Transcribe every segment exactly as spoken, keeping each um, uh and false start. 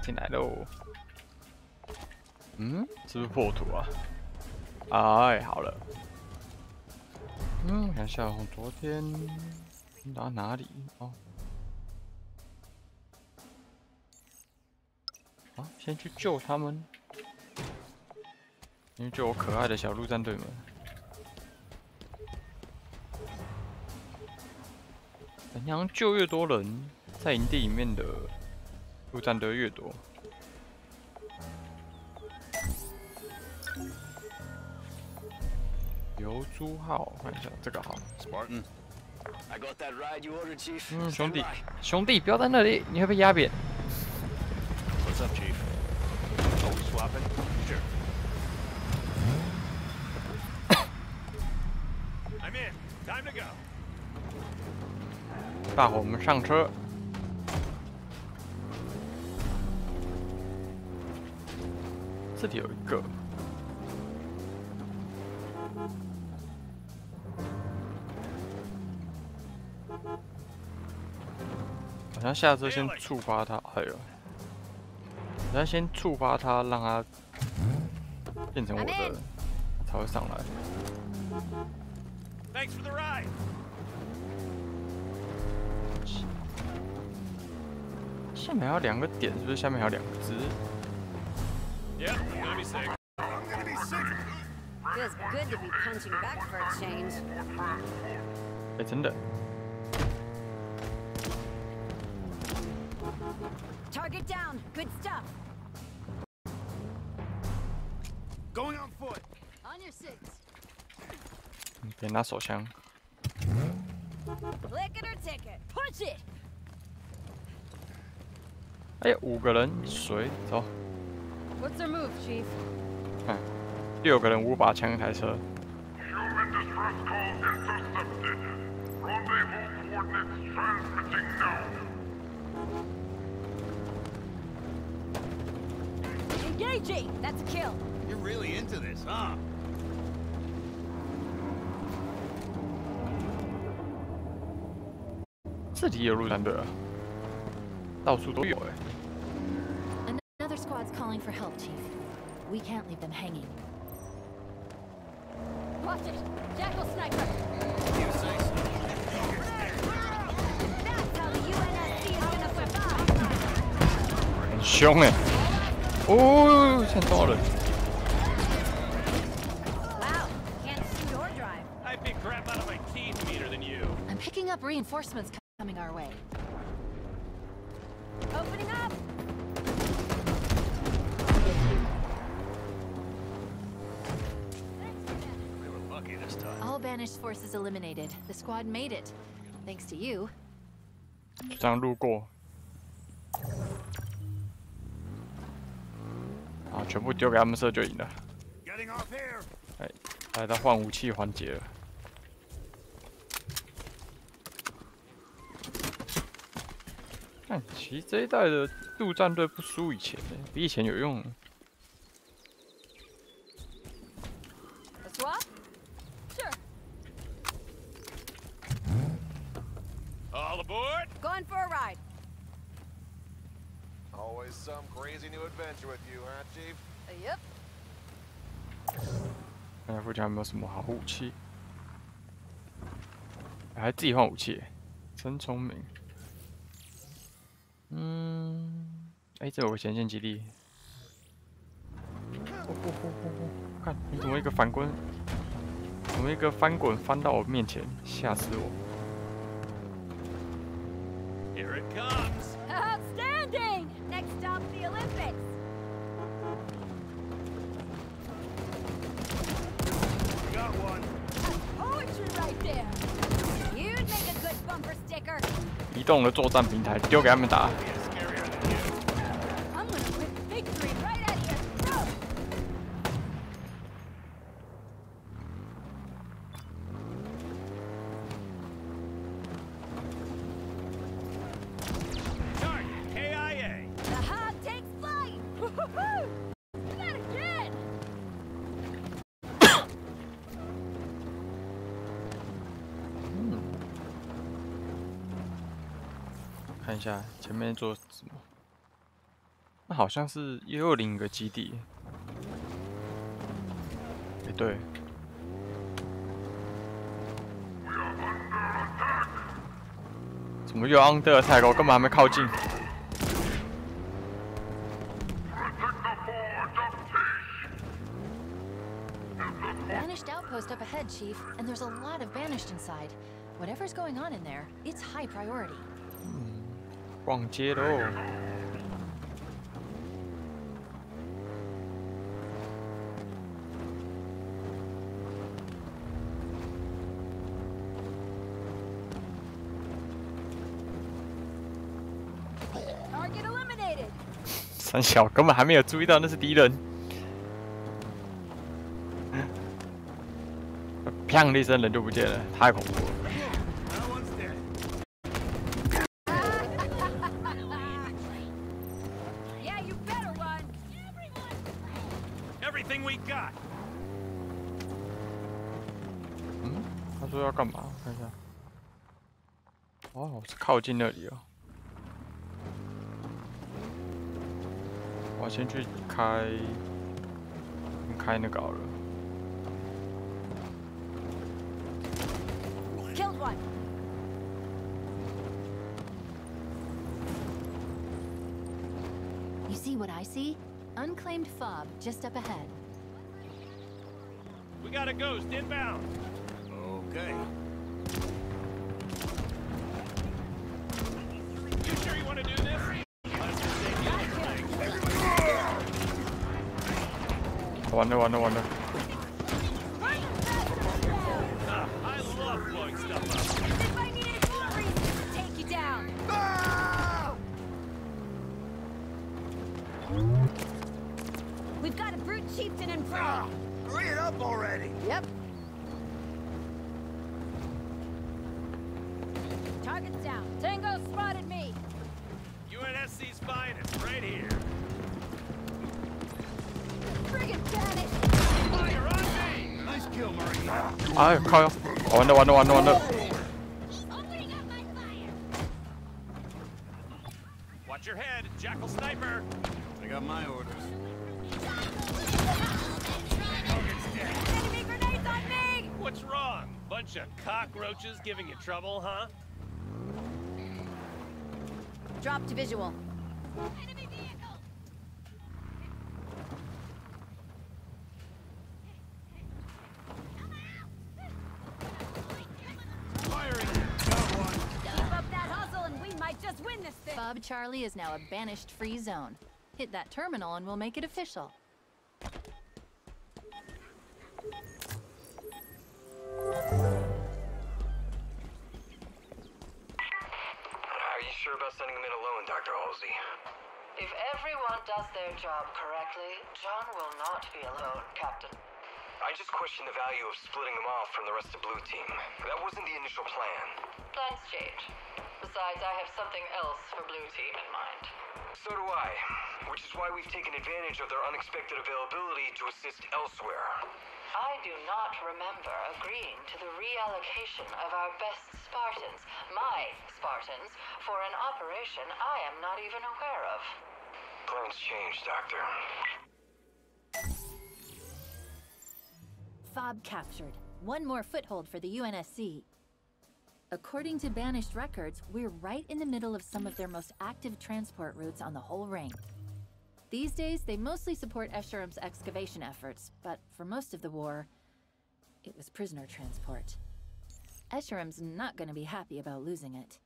进来喽。嗯，是不是破土啊？哎，好了。嗯，我想想，我昨天到哪里？哦，啊，先去救他们，先去救我可爱的小陆战队们。好像救越多人，在营地里面的陆战队越多。 油猪号，看一下这个好。 Spartan， 嗯，兄弟，兄弟，不要在那里，你会被压扁。 What's up, Chief? Are we swapping? Sure. I'm in. Time to go. 大伙，我们上车。这里有一个。 好像下车先触发它，哎呦！好像先触发它，让它变成我的，才会上来。 Thanks for the ride. 下面还有两个点，是不是？下面还有两只？ Yep, I'm gonna be sick. I'm gonna be sick. Feels good to be punching back for a change. 哎，真的。 Target down. Good stuff. Going on foot. On your six. 别拿手枪。 Click it or ticket. Punch it. 哎呀，五个人，水走。 What's our move, Chief? 看，六个人五把枪一台车。 Human distress call intercepted. Rendezvous coordinates transmitting now. Engaging. That's a kill. You're really into this, huh? 这里也有陆战队啊，到处都有哎。 Another squad's calling for help, Chief. We can't leave them hanging. Watch it. Jackal sniper. You say so. That's how the U N S C is gonna survive. 很凶哎！哦，看到了。 Wow. Can't shoot or drive. I pick crap out of my teeth meaner than you. I'm picking up reinforcements coming our way. Opening up. We were lucky this time. All banished forces eliminated. The squad made it. Thanks to you. 就这样路过，啊，全部丢给他们射就赢了。 Getting off here. 哎，来到换武器环节了。看，其实这一代的陆战队不输以前的，比以前有用。 A swap? Sure. All aboard. Going for a ride. Always some crazy new adventure with you, huh, Chief? Uh, yep. 看看附近有没有什么好武器，还自己换武器，真聪明。嗯，哎，这有个前线基地。呼呼呼呼呼！看你怎么一个反滚，怎么一个翻滚翻到我面前，吓死我！ Here it comes. Outstanding! Next stop, the Olympics. We got one. Poetry right there. You'd make a good bumper sticker. 移动的作战平台丢给他们打。 Be scarier than you. I'm gonna whip victory right at your throat. Target K I A. The hog takes flight. Woo-hoo-hoo! Do that again. 嗯，看一下前面做什么。 那好像是一二零个基地。哎、欸，对。怎么又 under attack？ 我根本还没靠近。 Banished outpost up ahead, Chief, and there's a lot of banished inside. Whatever's going on in there, it's high priority. 逛街喽。 Target eliminated. 三小根本还没有注意到那是敌人。砰的一声，人就不见了，太恐怖了。 Yeah, you better run. Everything we got. 嗯，他说要干嘛？看一下。哦，是靠近那里哦。我先去开，开那个好了。 Killed one. You see what I see? Unclaimed fob just up ahead. We got a ghost inbound. Okay. You sure you want to do this? Wonder, wonder, wonder. Uh, I love blowing stuff up. As if I needed more reasons to take you down. We've got a brute chieftain in front. Hurry it up already! Yep. Target's down. Tango spotted me. U N S C's finest, right here. Friggin' panic. Fire on me! Nice kill, Marine. 哎，靠哟！完了完了完了完了！ Opening up my fire. Watch your head, Jackal Sniper. I got my orders. Enemy grenades on me. What's wrong? Bunch of cockroaches giving you trouble, huh? Drop to visual. Firing. Got one. Keep up that hustle and we might just win this thing. Fob Charlie is now a banished free zone. Hit that terminal and we'll make it official. Are you sure about sending him in alone, Doctor Halsey? If everyone does their job correctly, John will not be alone, Captain. I just question the value of splitting him off from the rest of Blue Team. That wasn't the initial plan. Plans change. Besides, I have something else for Blue Team in mind. So do I, which is why we've taken advantage of their unexpected availability to assist elsewhere. I do not remember agreeing to the reallocation of our best Spartans, my Spartans, for an operation I am not even aware of. Plans change, Doctor. Fob captured. One more foothold for the U N S C. According to Banished records, we're right in the middle of some of their most active transport routes on the whole ring. These days, they mostly support Escherum's excavation efforts, but for most of the war, it was prisoner transport. Escherum's not going to be happy about losing it.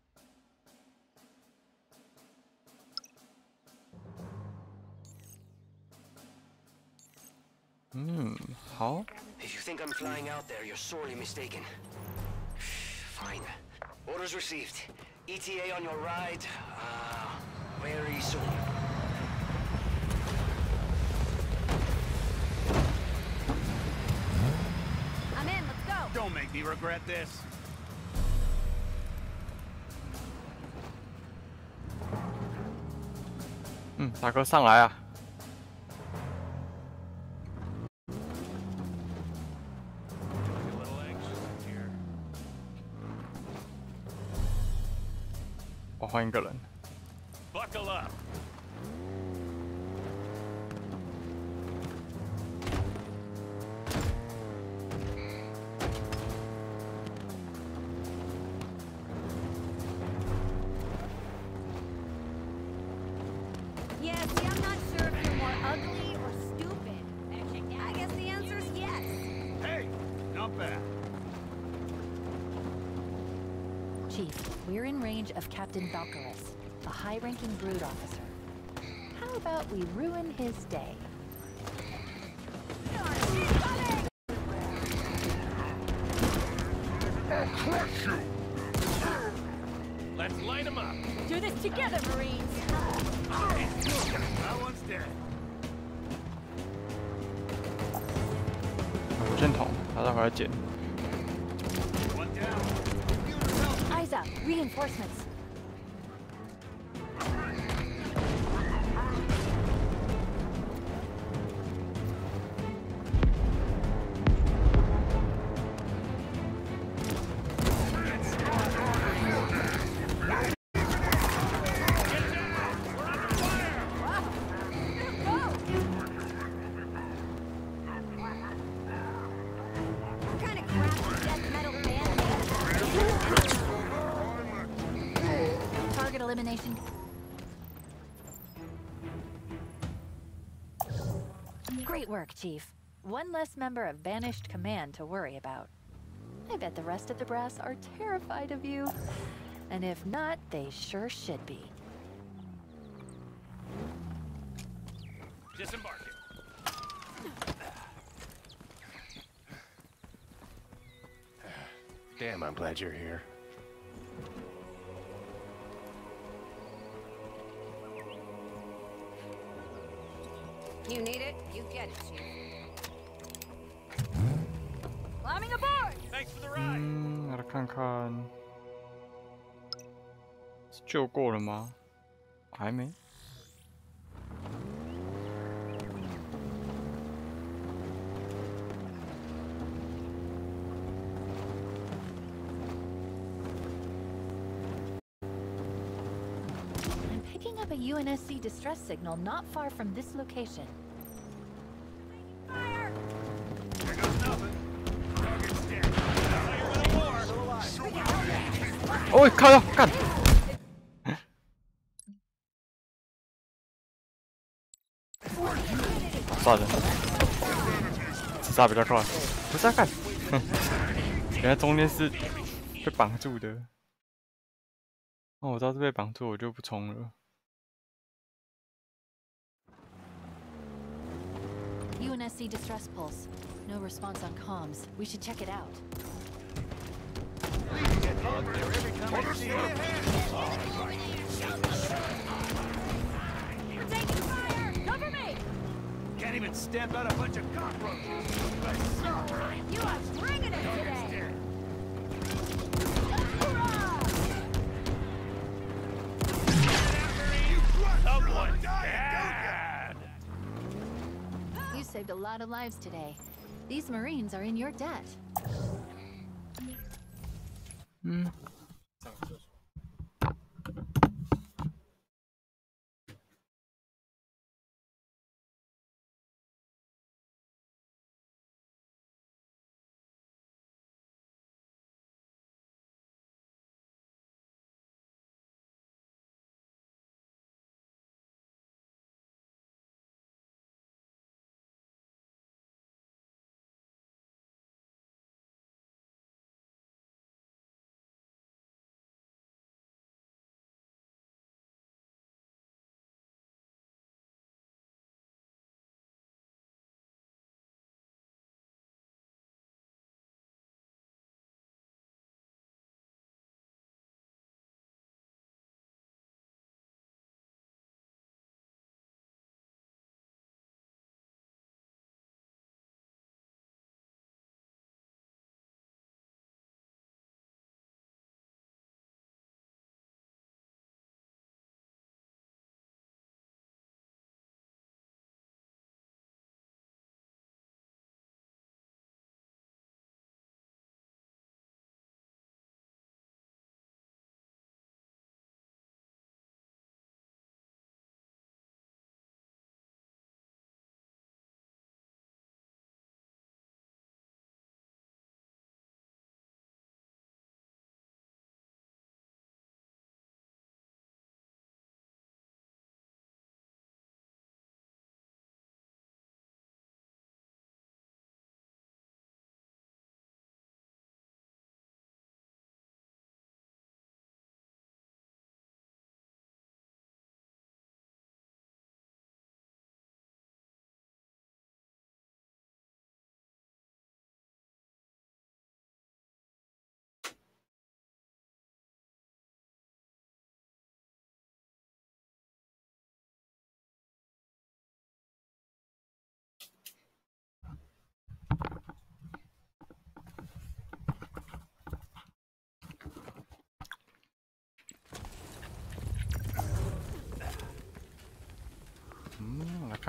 Hmm, 好。 If you think I'm flying out there, you're sorely mistaken. Fine. Orders received. E T A on your ride. Uh, very soon. I'm in, let's go. Don't make me regret this. 嗯，大哥上来啊！ A little anxious here. 我换一个人。 Buckle up. not bad. Chief, we're in range of Captain Valkyris, a high-ranking Brood officer. How about we ruin his day? I'll crush you! Let's light him up. Do this together, Marines. That one's dead. 火箭筒，把它回来捡。 One down. Eyes up, reinforcements. What kind of crappy death metal band? Target elimination. Great work, Chief. One less member of Banished Command to worry about. I bet the rest of the brass are terrified of you. And if not, they sure should be. Disembarking. Damn, I'm glad you're here. You need it, you get it, Chief. Climbing aboard! Thanks for the ride. 嗯，来看看，是救过了吗？还没。 I'm picking up a U N S C distress signal not far from this location. Fire! There goes nothing. Target's dead. That's how you're gonna war. Still alive. 哦，靠到干！杀人，自杀比较快。不是啊，干！原来中间是被绑住的。哦，我知道是被绑住，我就不冲了。 U N S C distress pulse. No response on comms. We should check it out. They're every time I see it. We're taking fire! Cover me! Can't even stamp out a bunch of cockroaches. You are bringing it today! Hoorah! Someone's dead. You saved a lot of lives today. These Marines are in your debt. 嗯。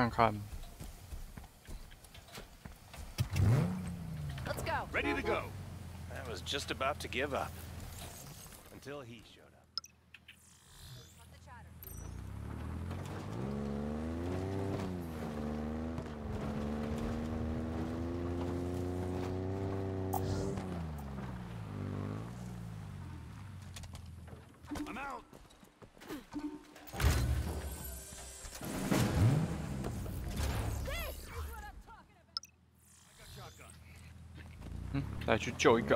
看看。 Let's go. Ready to go. I was just about to give up. Until he showed up. I'm out. This is what I'm talking about. I got shotgun. 嗯，再去救一个。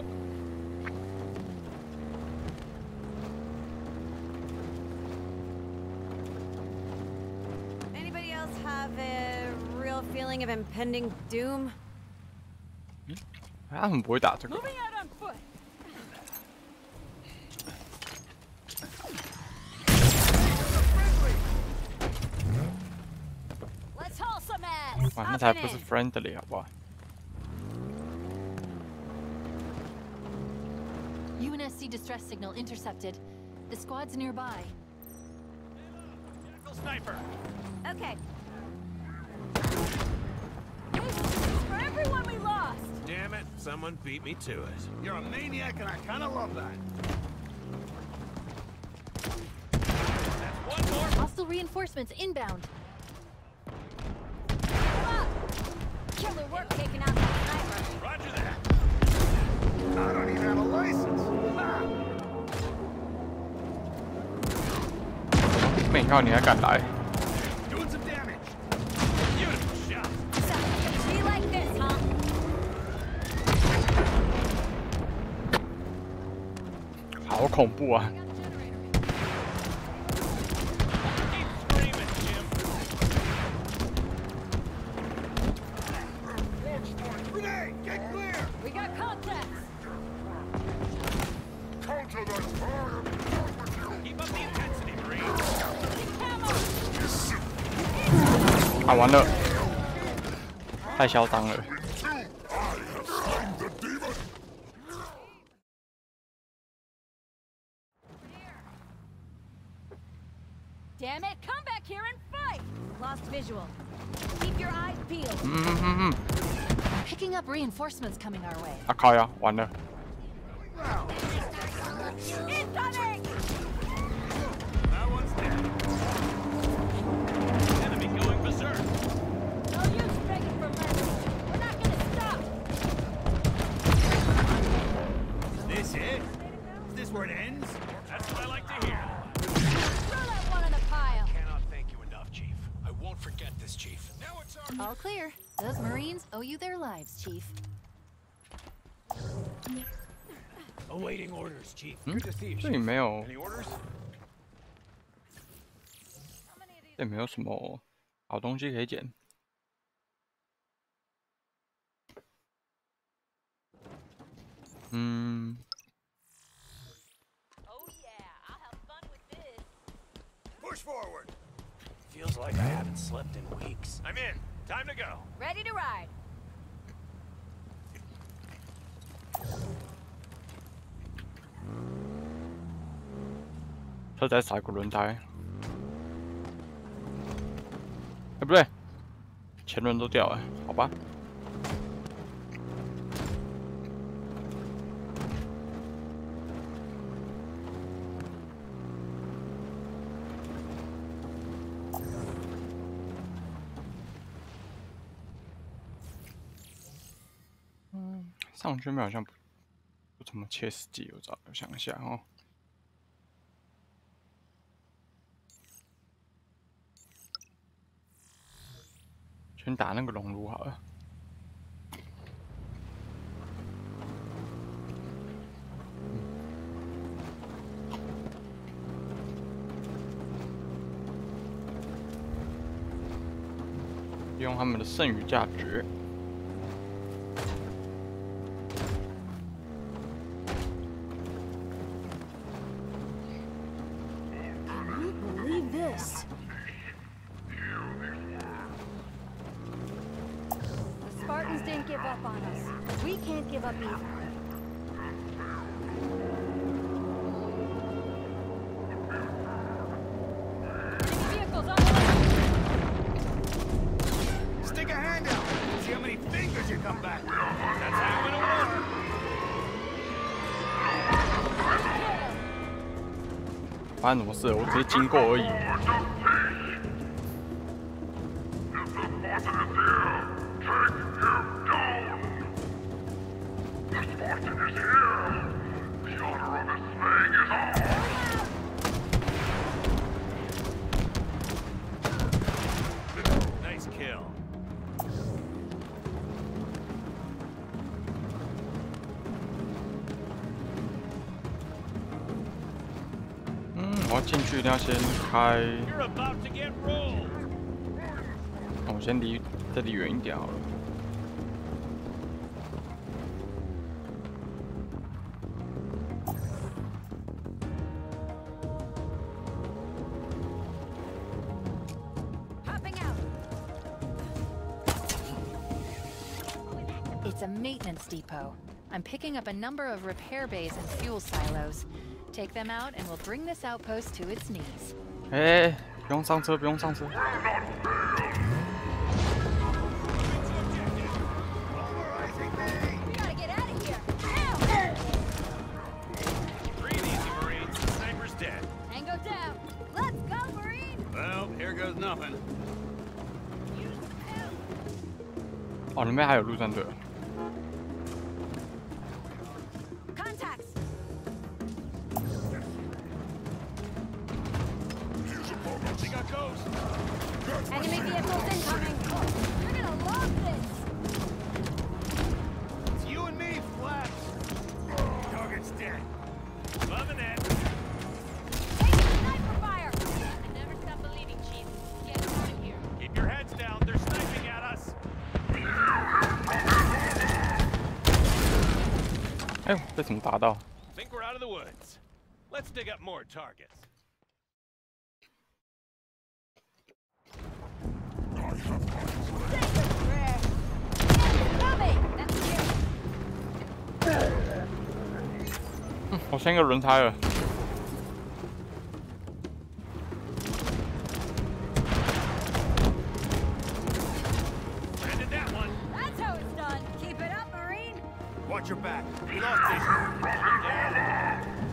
Anybody else have a real feeling of impending doom? 他很不会打这个。 Moving out on foot. Let's haul some ass. 哇，那才不是 friendly 好不好？ U N S C distress signal intercepted. The squad's nearby. Jackal sniper. Okay. This is for everyone we lost. Damn it, someone beat me to it. You're a maniac and I kinda love that. That's one more. Hostile reinforcements inbound. Come up. Killer work taking out that sniper. Roger that. I don't even have a license. Ah. 没靠你还敢来？ Doing some damage. Beautiful shot. Sounds like a tree like this, huh? 好恐怖啊！ Keep screaming, Jim. Grenade, get clear. We got contacts. Counter that fire! Keep up the intensity, Marine. Camo. 啊，完了，太嚣张了。 Damn it, come back here and fight. Lost visual. Keep your eyes peeled. 嗯嗯嗯嗯， Picking up reinforcements coming our way. 啊靠呀，完了， Incoming! That one's dead. Enemy going berserk. No use begging for mercy. We're not gonna stop. This it? Is this where it ends? That's what I like to hear. Throw that one in the pile. Cannot thank you enough, Chief. I won't forget this, Chief. Now it's our... All clear. Those Marines owe you their lives, Chief. Awaiting orders, Chief. 嗯 Good to see you, 这里 Chief. 没有， Any orders? 这里没有什么好东西可以捡。嗯， Oh yeah, I'll have fun with this. Push forward. Feels like I haven't slept in weeks. I'm in. Time to go. Ready to ride. 车仔踩过轮胎。哎、不对，前轮都掉了，好吧。嗯，上圈面好像不不怎么切实际，我找我想一下哦。先打那个熔炉好了。利用他们的剩余价值。 Believe this. The Spartans didn't give up on us. We can't give up either. Enemy vehicles on the left. come back. That's how you win a war. 发生什么事了？我只是经过而已。 Nice kill. 嗯，我要进去一定要先开。 You're about to get rolled. 我先离这里远一点好了。 It's a maintenance depot. I'm picking up a number of repair bays and fuel silos. Take them out and we'll bring this outpost to its knees. 哎，不用上车，不用上车。 We gotta get out of here. Breathe easy, Marines. The sniper's dead. Tango down. Let's go, Marine. Well, here goes nothing. 哦，里面还有陆战队。 Contacts. They got ghosts. Enemy vehicles incoming. You're gonna love this. It's you and me, Flash. Target's dead. Loving it. Hey, sniper fire. I never stop believing, Chief. Get out of here. Keep your heads down. They're sniping at us. 哎呦，被怎么打到？ Think we're out of the woods. Let's dig up more targets. Coming. That's here. 嗯，我先一个轮胎了。 Landed that one. That's how it's done. Keep it up, Marine. Watch your back. We lost this. Down.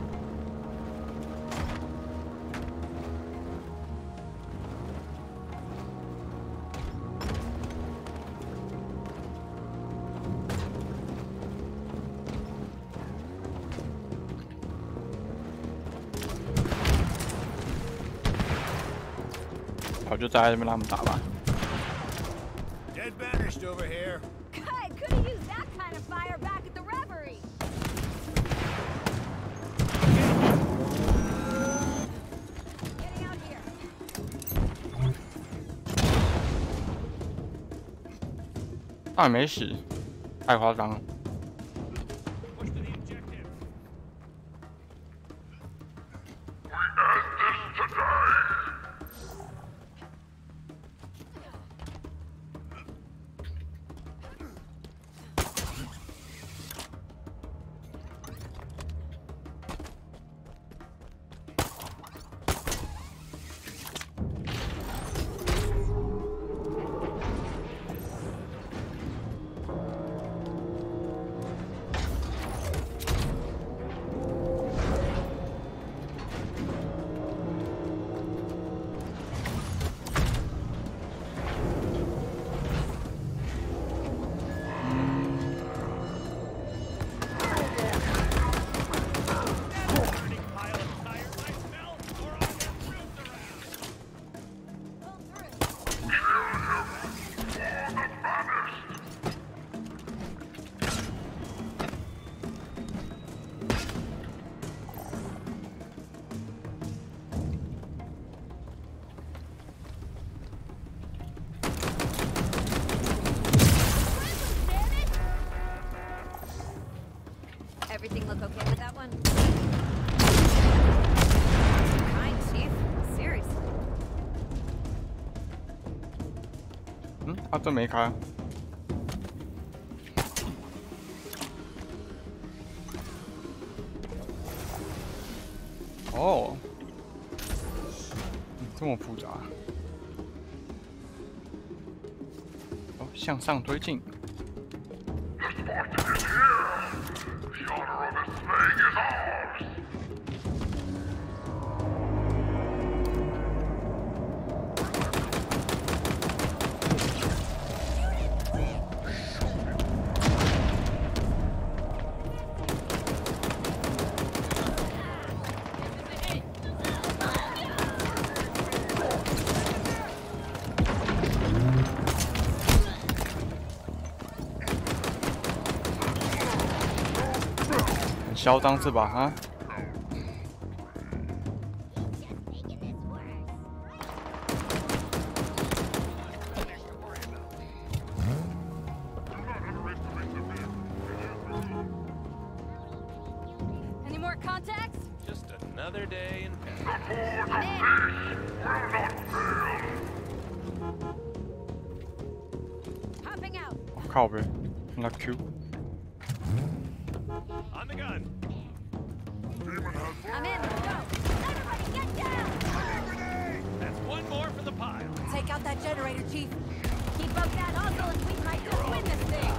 我就在这边让他们打吧。 Dead banished over here. God, could have used that kind of fire back at the reverie. Getting out here. 那也没死，太夸张了。 Push to the objective. Everything look okay with that one? Kind, Chief. Seriously. 嗯，啊，这没开。哦，嗯这么复杂。哦，向上推进。 Spartan is here! The honor of his fang is ours! 嚣张是吧？啊！ Any more contacts? Just another day in paradise. Hopping out. 我靠呗，那 Q。 On the gun. I'm in. Go. Everybody get down. That's one more for the pile. Take out that generator, Chief. Keep up that hustle and we might just win this thing.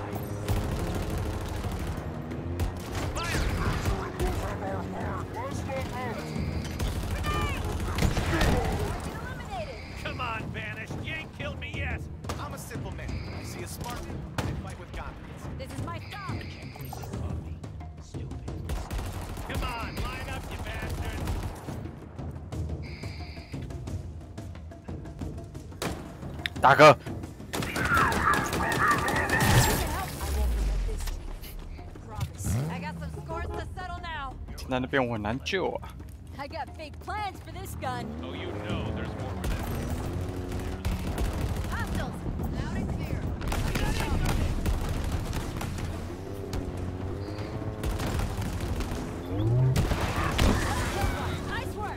Eliminated. Come on, Vanish. You ain't killed me yet. I'm a simple man. I see a Spartan, I fight with confidence. This is my stop. Stupid. Come on, line up, you bastard. 大哥， I got some scores to settle now. 现在那边我很难救啊。 I got big plans for this gun. Oh, you know there's more where that Hostiles, loud and clear. Nice work.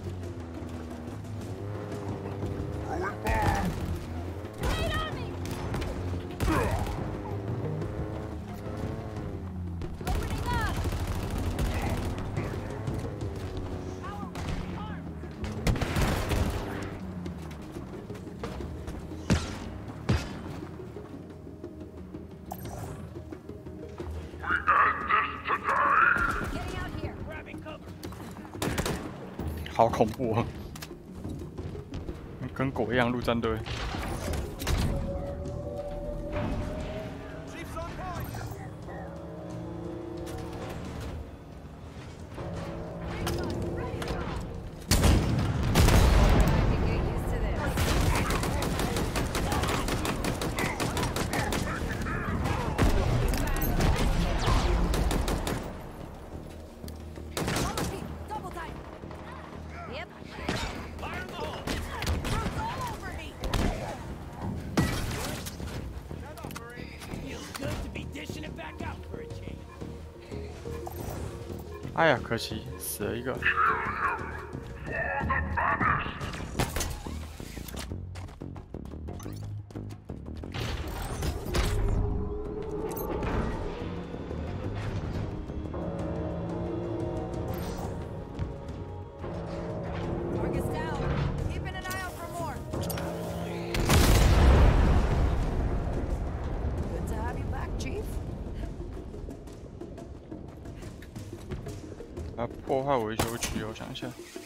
Wait on me. Opening up. Getting out here. grabbing cover. 好恐怖哦，跟狗一样陆战队。 Chief's on point. I can get used to this. Double time. Yep. Fire in the hole. Fruit's all over me. That operating. Feels good to be dishing it back out for a change. 哎呀，可惜死了一个。 Target's down. Keeping an eye out for more. Good to have you back, Chief. 啊，破坏维修区，我想一下。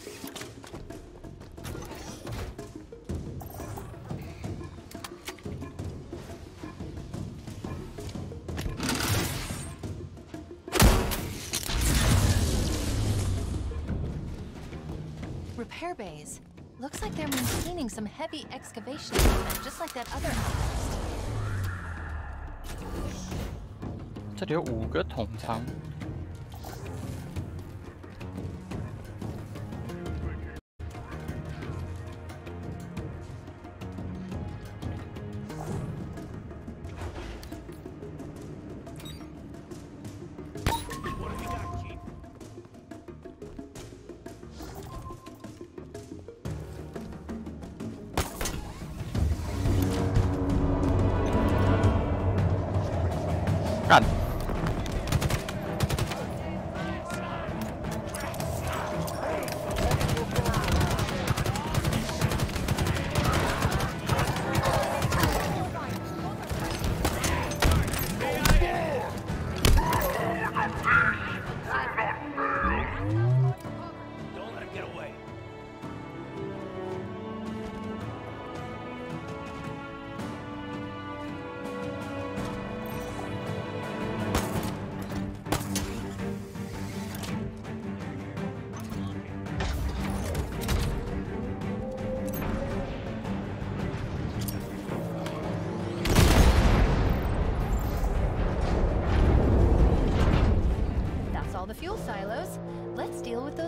Repair bays. Looks like they're maintaining some heavy excavation equipment, just like that other outpost. 这里有五个桶仓。干！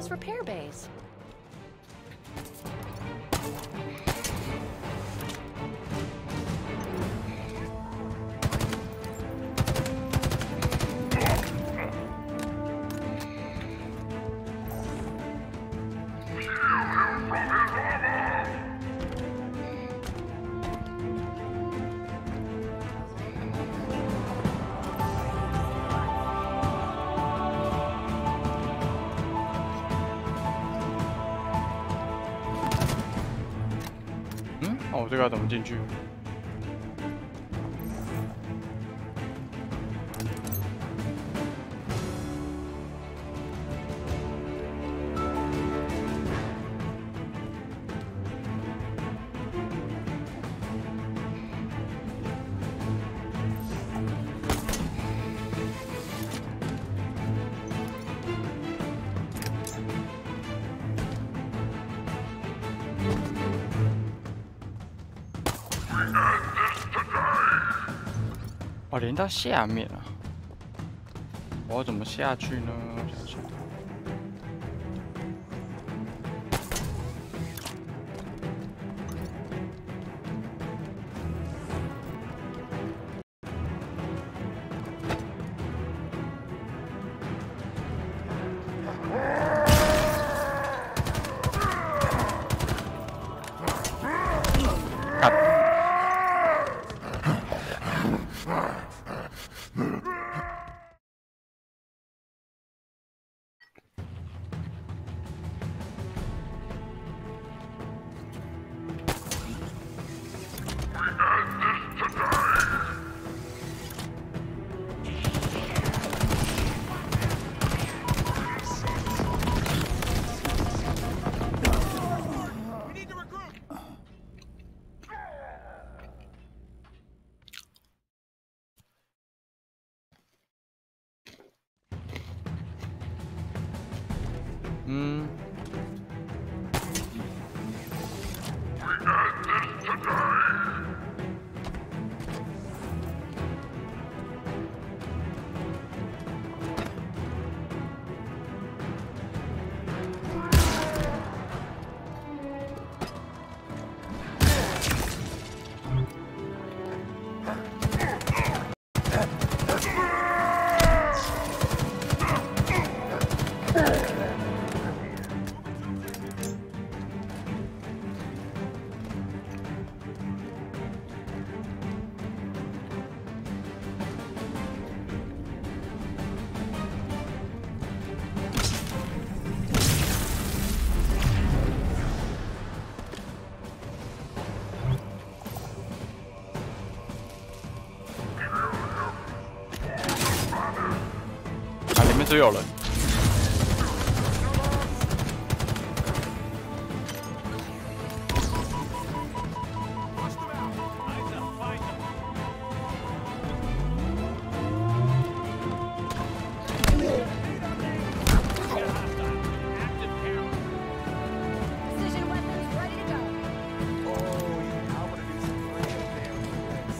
those repair bays. 嗯，哦，这个要怎么进去？哦，连到下面啊！我要怎么下去呢？想想。嗯。啊，里面只有人。 Precision weapons ready to go. Oh, yeah, I want to do some real damage.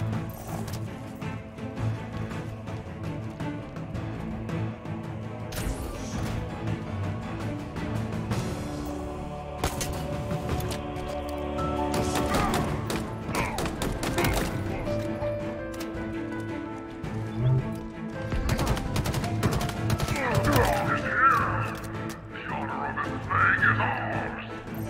The honor of this thing is ours.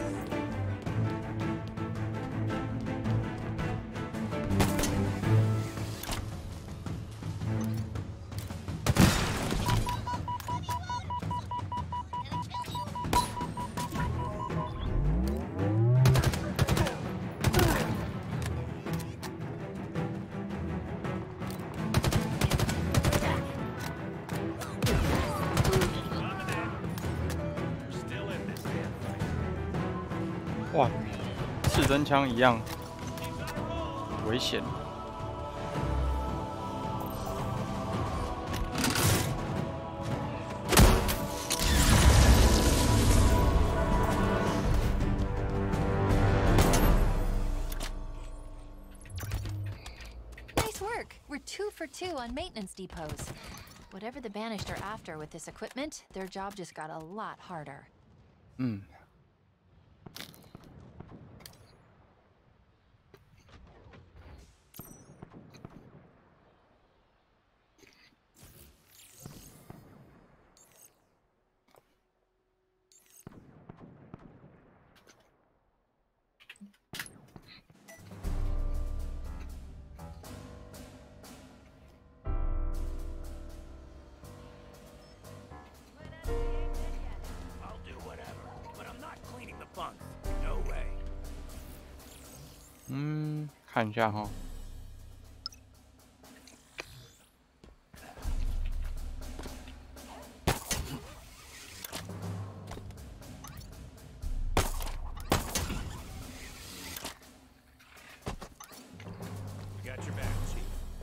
哇，刺针枪一样危险。 Nice work. We're two for two on maintenance depots. Whatever the Banished are after with this equipment, their job just got a lot harder. 嗯， I'll do whatever, but I'm not cleaning the bunks. No way. 嗯，看一下哈。 We got your back, Chief.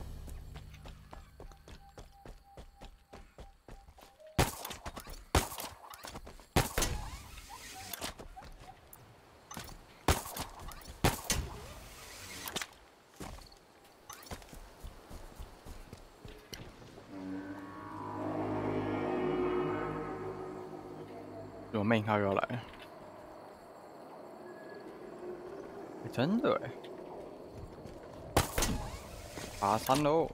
有妹号要来，欸真的哎，爬山喽！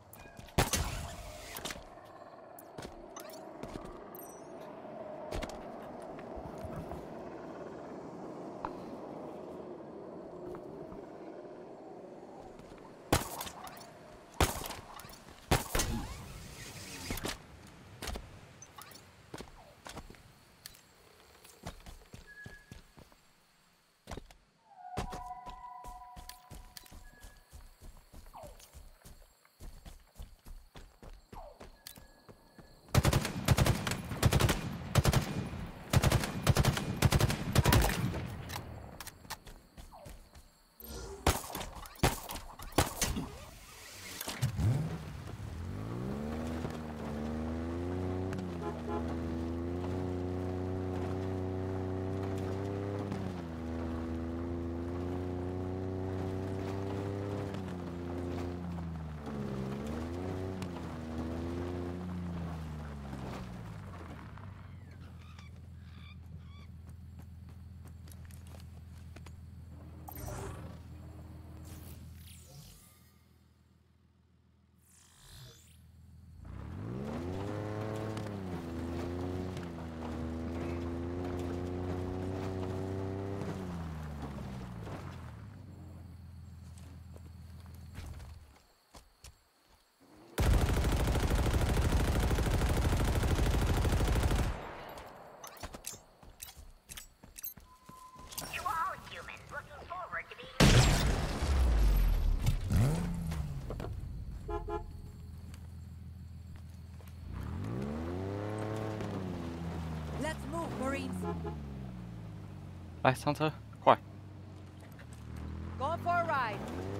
Let's move, Marines. 来上车，快！ Going for a ride.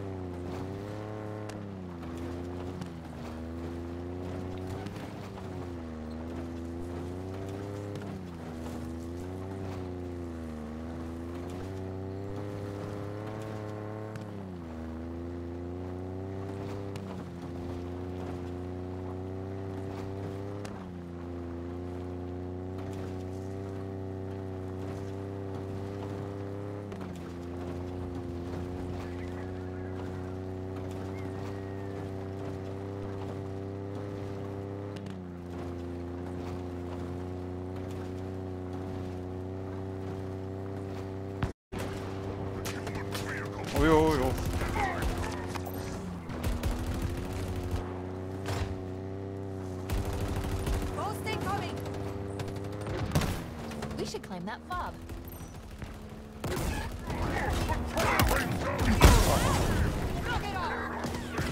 Oh yo yo！ Ghost incoming. We should claim that fob. Knock it off.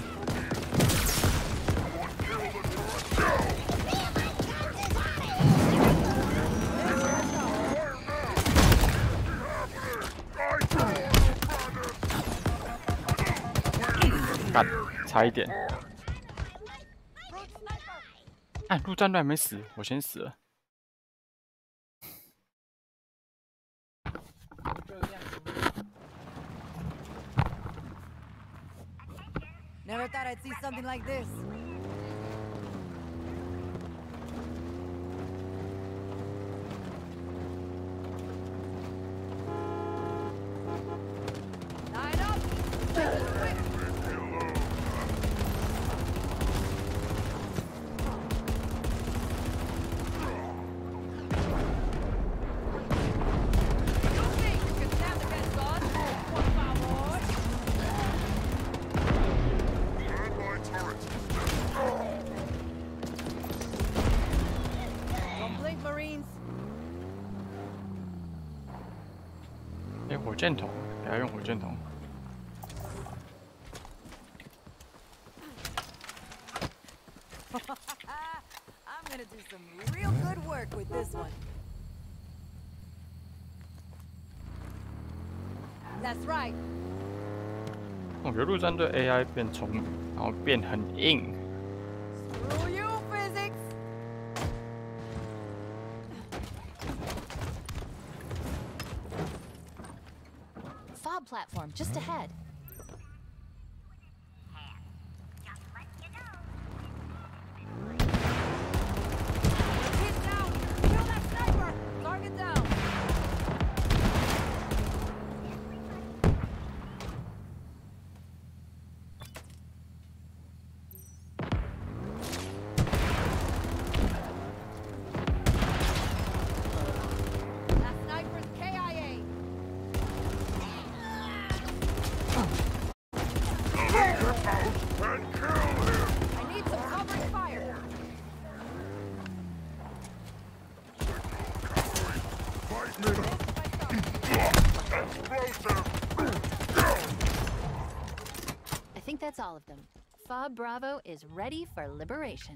干，差一点。哎，陆战队还没死，我先死了。 Never thought I'd see something like this. 火箭筒，给他用火箭筒。 I'm gonna do some real good work with this one. That's right. 我觉得陆战队 A I 变聪明，然后变很硬。 Screw you, physics. Fob platform just ahead. Get down. Kill that sniper. Target down. That sniper's K I A. And kill him! I need some covering fire. Fight me! Explosive! I think that's all of them. Fob Bravo is ready for liberation.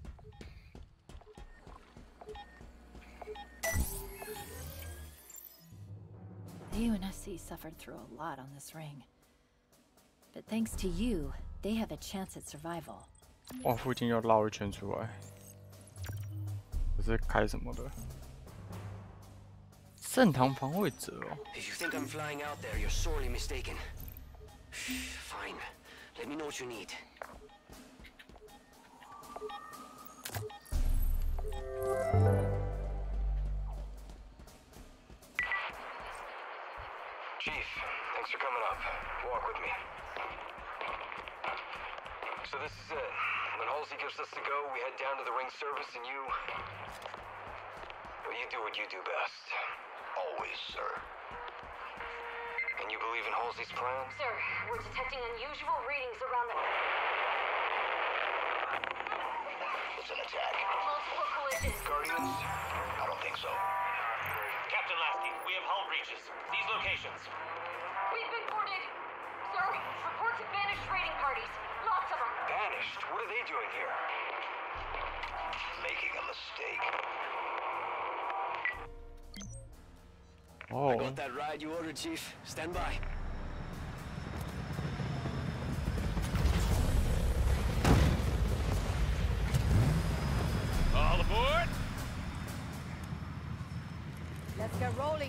The U N S C suffered through a lot on this ring. But thanks to you, they have a chance at survival. 哇，附近又绕一圈出来，这是开什么的？正堂防卫者哦。 If you think I'm flying out there, you're sorely mistaken. Fine. Let me know what you need. Chief, thanks for coming up. Walk with me. So this is it. When Halsey gives us the go, we head down to the ring service and you... Well, you do what you do best. Always, sir. And you believe in Halsey's plan? Sir, we're detecting unusual readings around the... It's an attack. Multiple collisions. Guardians? I don't think so. Captain Lasky, we have hull breaches. These locations. We've been boarded. Sir, reports of banished raiding parties. Lots of them. Banished? What are they doing here? Making a mistake. I Oh, got that ride you ordered, Chief. Stand by. All aboard! Let's get rolling.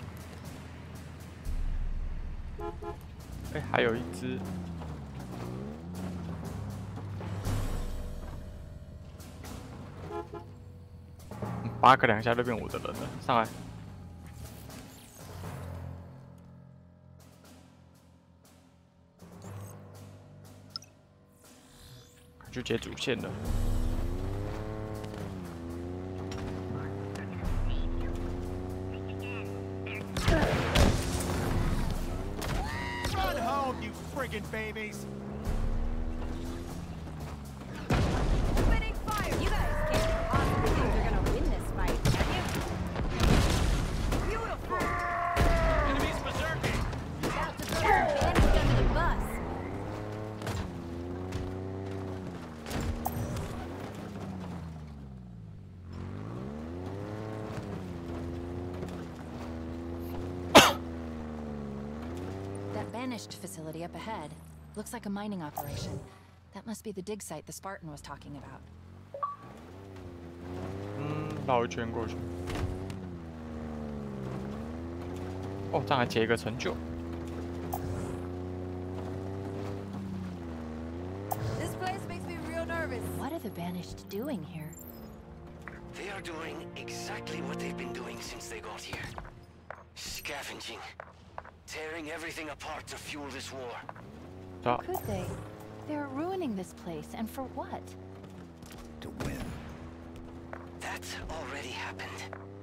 哎，还有一只。八个两下就变我的人了，上来。就接主线了。 Run home, you friggin' babies! Opening fire. You guys can't possibly think you're gonna win this fight, can you? Beautiful. Enemies berserking! About to throw some bandits under the bus. That banished facility up ahead looks like a mining operation. That must be the dig site the Spartan was talking about. 嗯，绕一圈过去。哦，这样还结一个成就。 This place makes me real nervous. What are the banished doing here? They are doing exactly what they've been doing since they got here. Scavenging. Tearing everything apart to fuel this war. How Could they? They're ruining this place, and for what? To win. That already happened.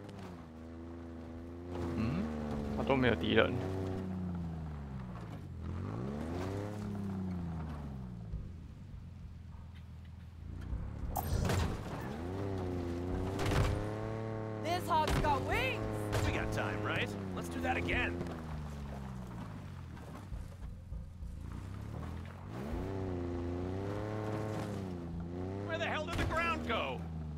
嗯，他都没有敌人。 This hog's got wings. We got time, right? Let's do that again. go.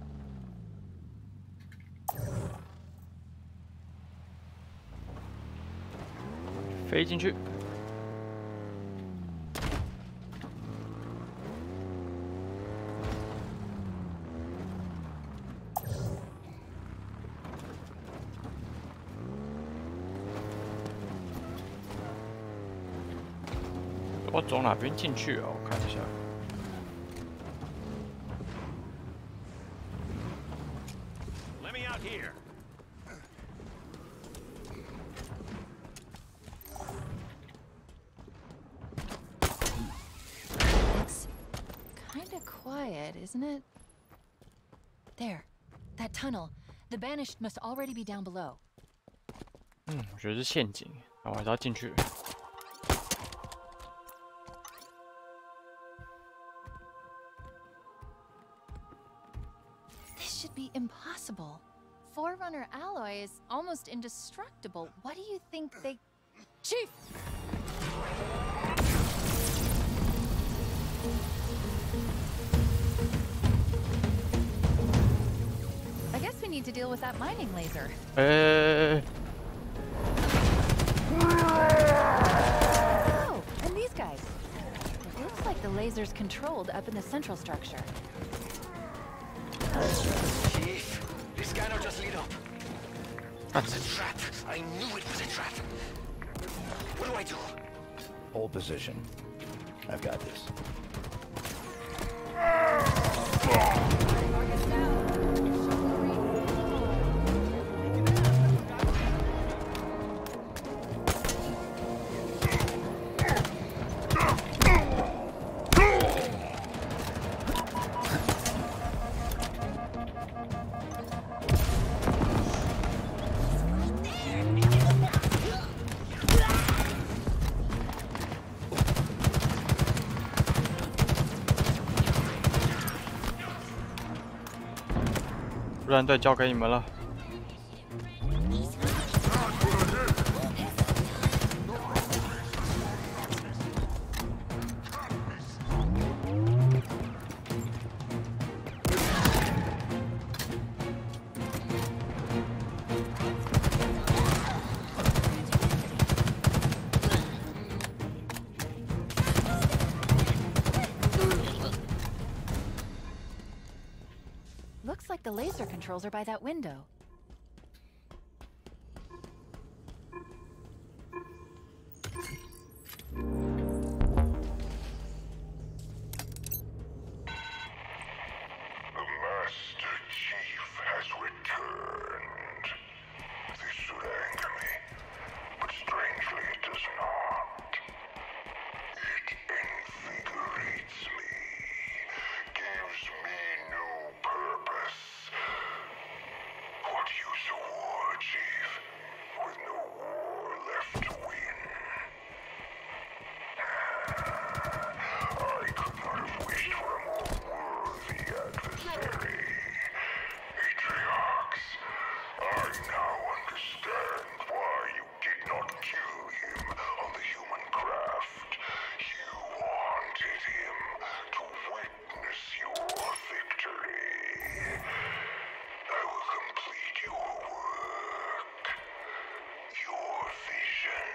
飞进去。我走哪边进去啊？我看一下。 Let me out here. It's kind of quiet, isn't it? There. That tunnel. The Banished must already be down below. 嗯，我觉得是陷阱，那我还是要进去。 Should be impossible. Forerunner alloy is almost indestructible. What do you think they... Chief! I guess we need to deal with that mining laser. Uh... Oh, and these guys. It looks like the laser's controlled up in the central structure. Chief, this cannot just lead up. It's a trap. I knew it was a trap. What do I do? Hold position. I've got this. 陆战队交给你们了。 Looks like the laser controls are by that window. The Master Chief has returned. This should anger me, but strangely it does not. It invigorates me, gives me new purpose. What use a war, Chief, with no war left to win? I could not have wished for a more worthy adversary. Atriox, I now understand why you did not kill him on the human craft. You wanted him to witness your victory. I will complete your work, your vision.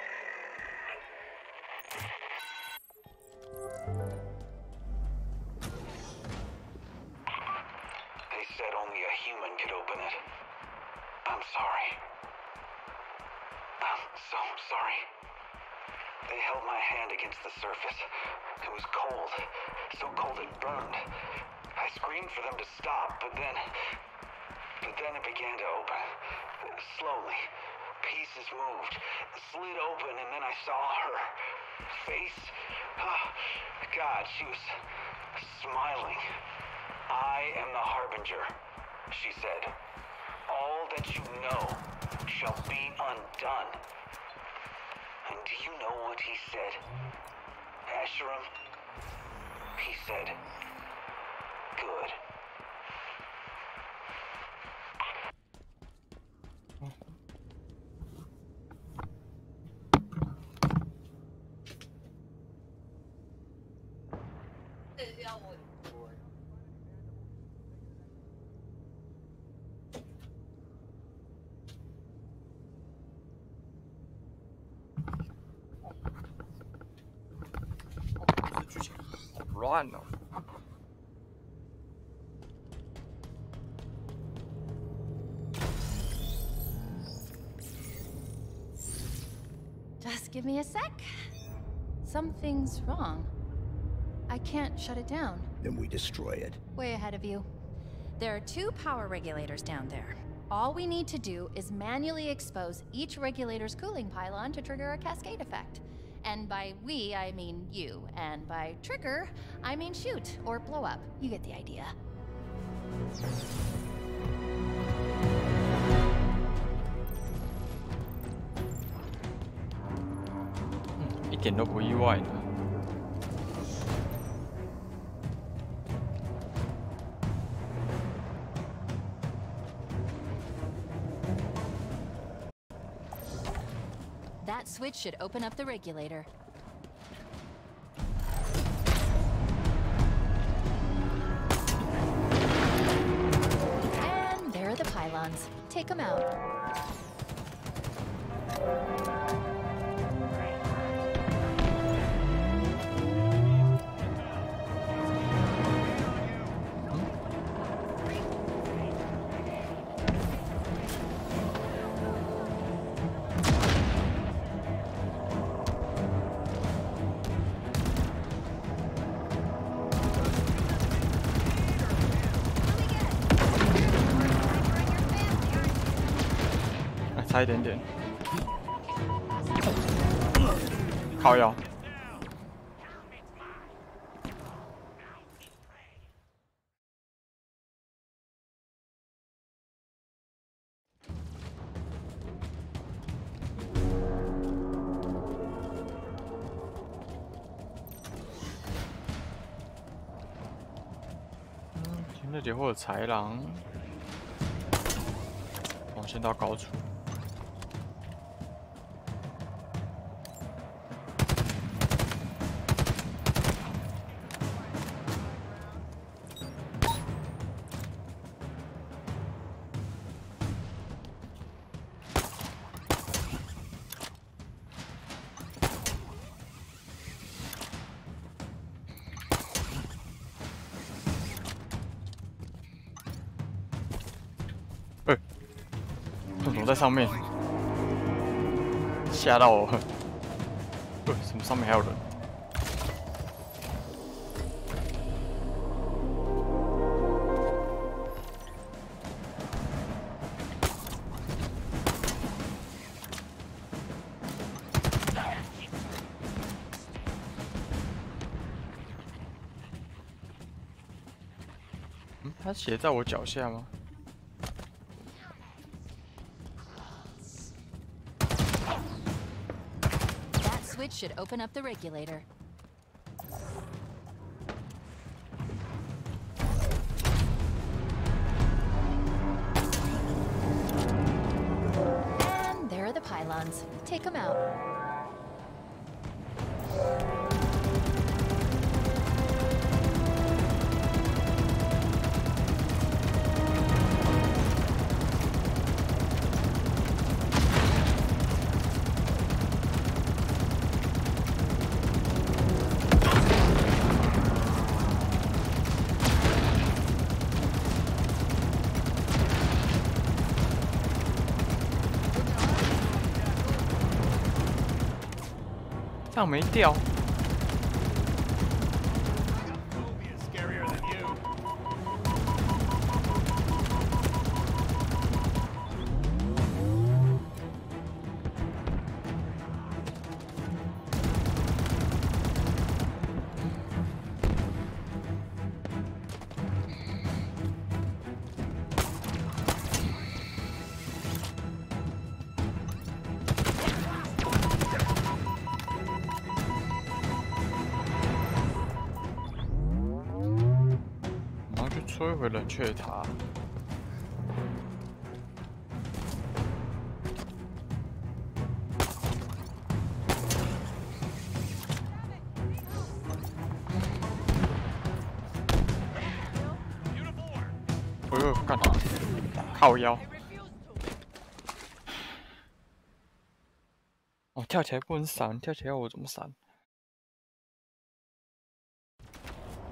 They said only a human could open it. I'm sorry. I'm so sorry. They held my hand against the surface. It was cold. So cold it burned. I screamed for them to stop, but then... But then it began to open. Slowly. Pieces moved. Slid open, and then I saw her face. Oh, God, she was smiling. I am the Harbinger, she said. All that you know shall be undone. And do you know what he said? Asherim? He said, good. 乱哦。 Just give me a sec. Something's wrong. I can't shut it down. Then we destroy it. Way ahead of you. There are two power regulators down there. All we need to do is manually expose each regulator's cooling pylon to trigger a cascade effect. And by we, I mean you. And by trigger, I mean shoot or blow up. You get the idea. 一点都不意外呢。 That switch should open up the regulator. And there are the pylons. Take them out. Ah, 差一点点，靠腰。嗯，那里会有豺狼。我先到高处。 哎、欸，怎么在上面？吓到我！呃，什么上面还有人？嗯，他斜在我脚下吗？ Switch should open up the regulator. And there are the pylons. Take them out. 这样没掉。 摧毁冷却塔。哎呦，干啥？靠腰。哦，跳起来不能闪，跳起来我怎么闪？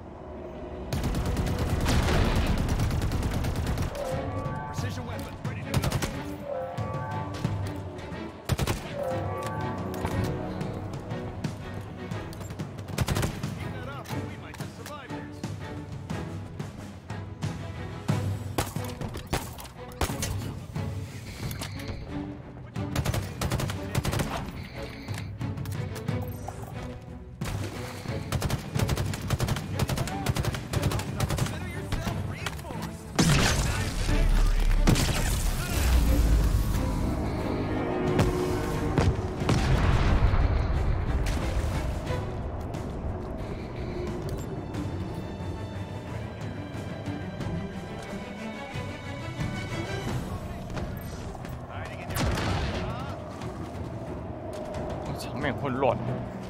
面很混乱。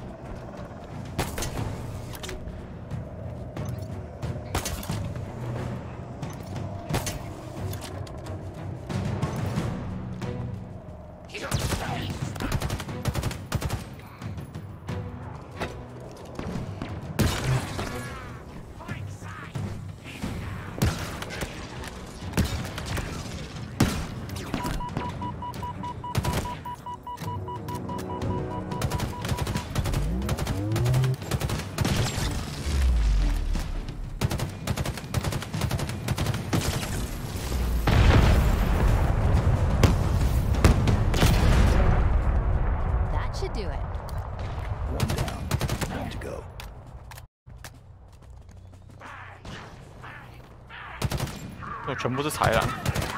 Should do it. One down. Time to go. 这全部是豺狼。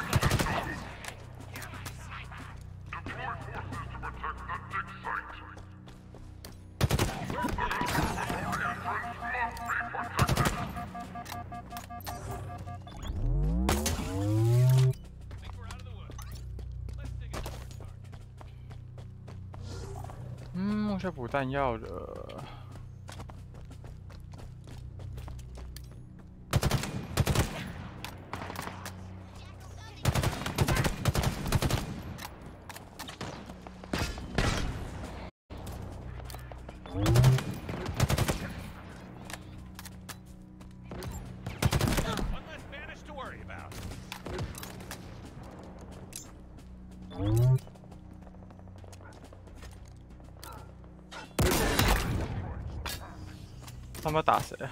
嗯，我是补弹药的。 One less Spanish to worry about. 他们要打谁啊？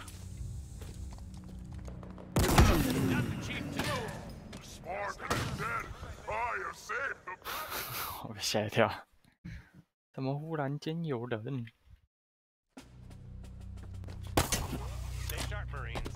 我被吓一跳，怎么忽然间有人？ Stay sharp, Marines.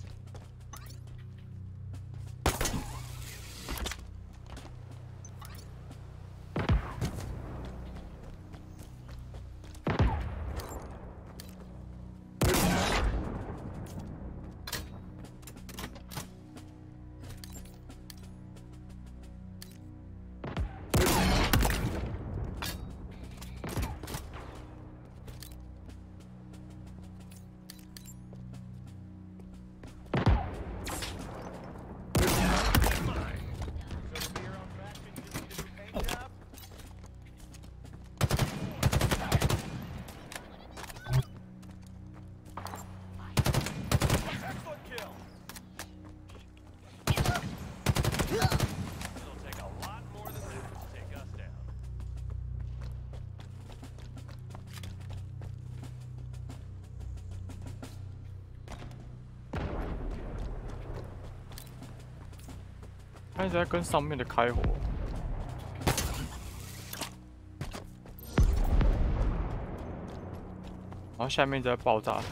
他一直在跟上面的开火。然后下面一直在爆炸。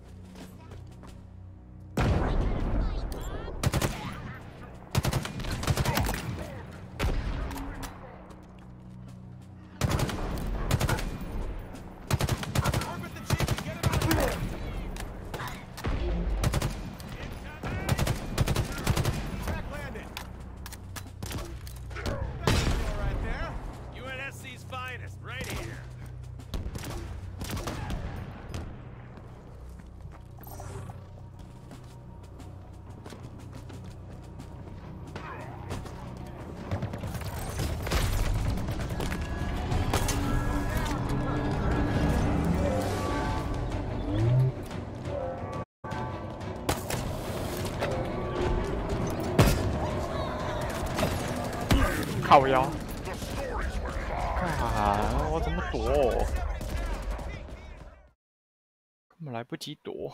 靠腰！啊！我怎么躲？根本来不及躲。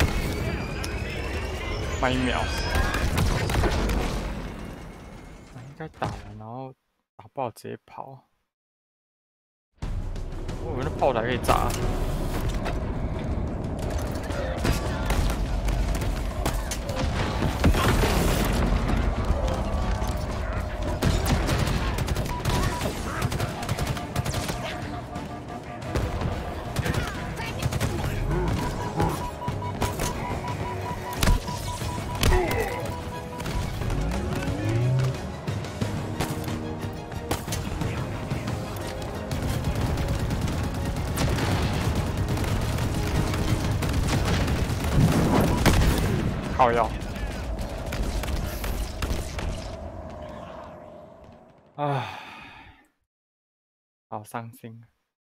慢一秒，慢一该打完，然后打不好直接跑。我以为那炮台可以炸。靠药，唉，好伤心。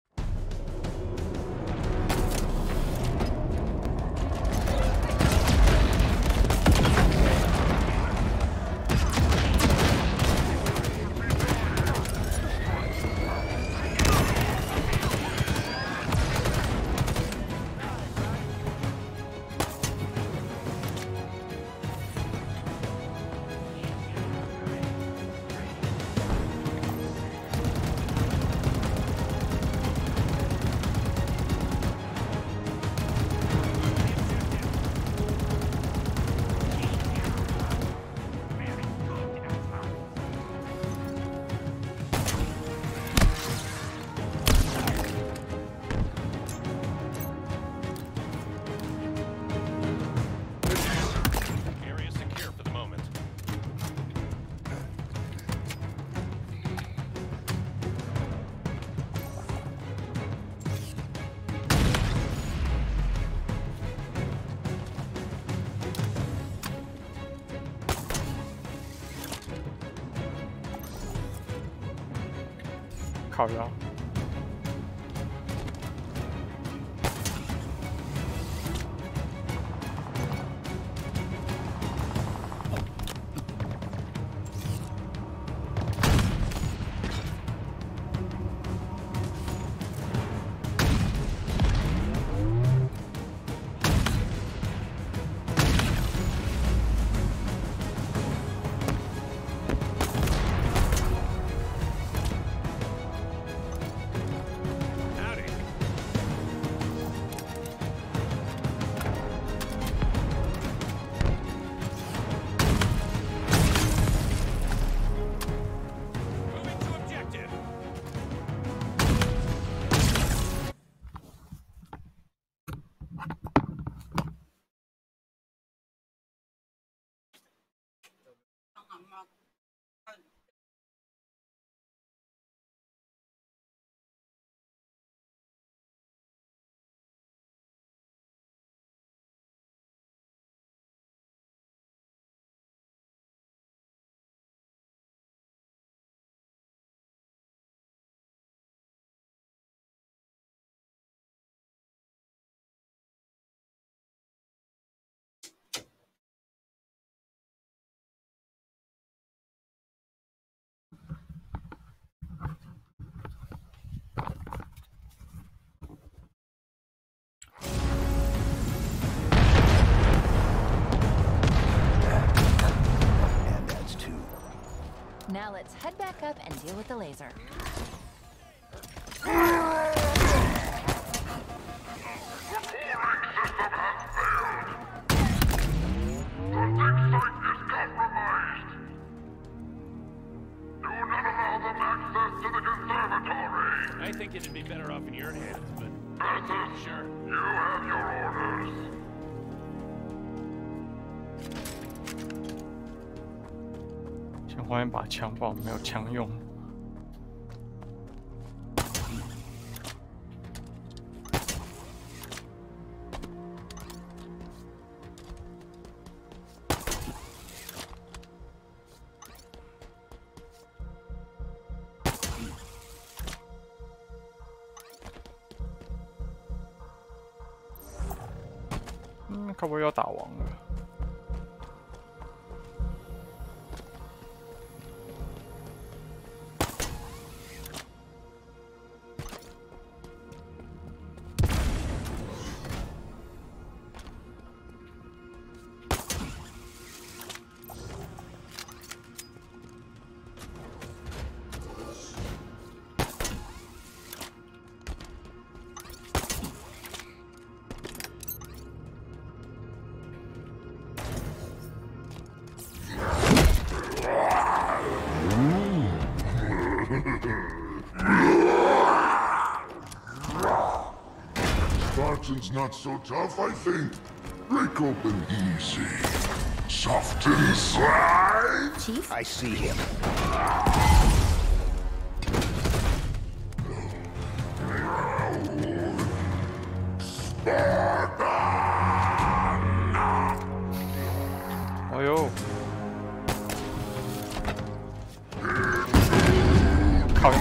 Area secure for the moment. 靠药。 Now let's head back up and deal with the laser. I think it'd be better off in your hands, but sure. You have your orders. 先换一把枪，不然我没有枪用。嗯，该不会要打王了？ 嗯， one's not so tough, I think. Break open easy. Soft inside. Chief? I see him. Oh yo！靠！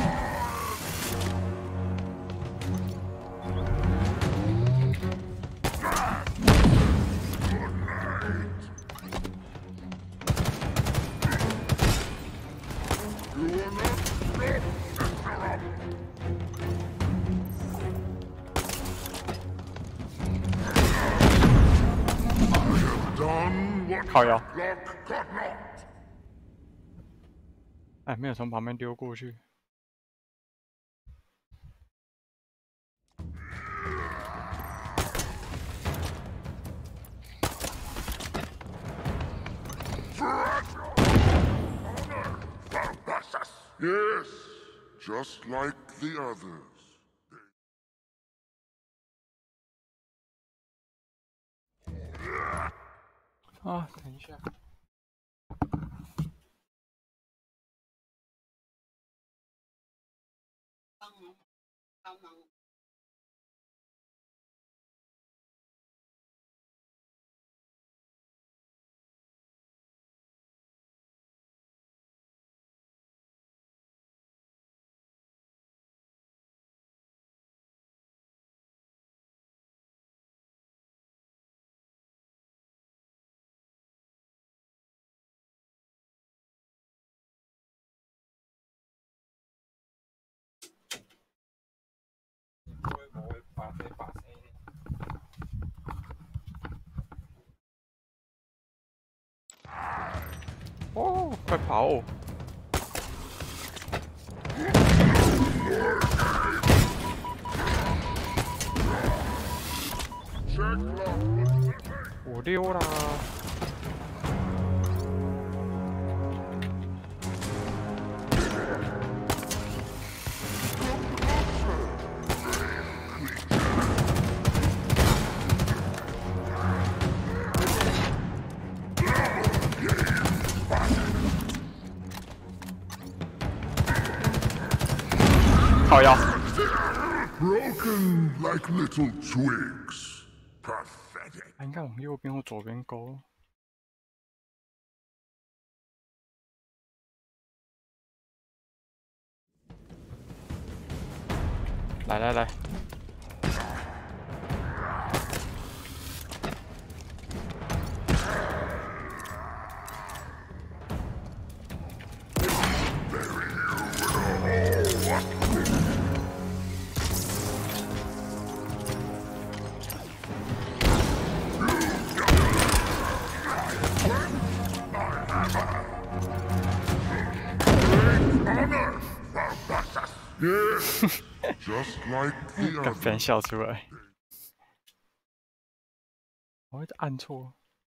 靠腰！哎，没有从旁边丢过去。 Yes, just like the others. 啊，等一下。 帮忙，帮忙。 哦，快跑！我溜啦！靠腰。 Broken like little twigs. Pathetic. 应该往右边或左边勾。来来来。 Yes, just like the 敢 others. 笑出来，我会按错。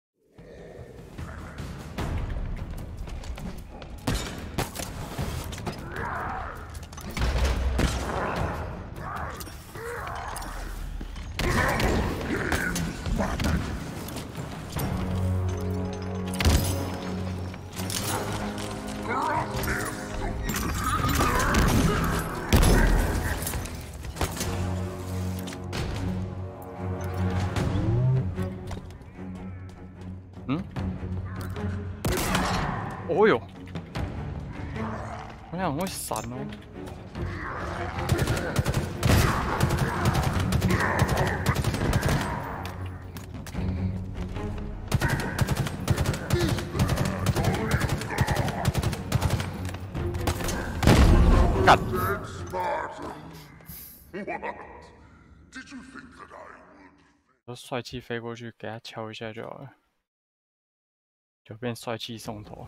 嗯？哦哟！我想很会闪哦。干！ What? Did you think that I would? 我帅气飞过去给他敲一下就好了。就变帅气送头。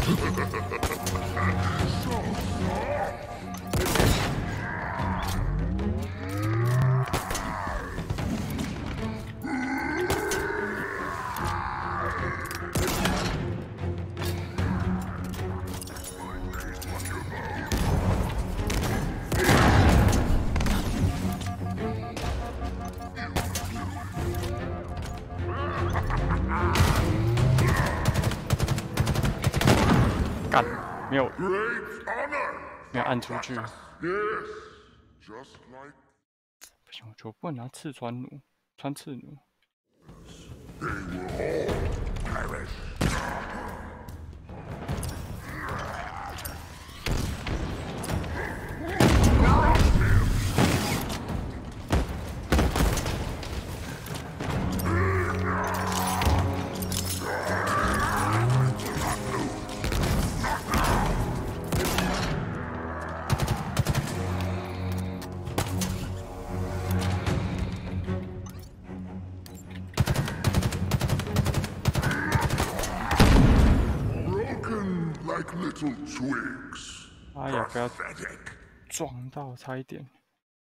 干，没有 Great honor. 没有按出去， Yes, just like 不行，我就不能拿刺穿弩，穿刺弩。 they will all perish. Broken like little twigs. 哎呀，不要 Pathetic. 撞到，差一点。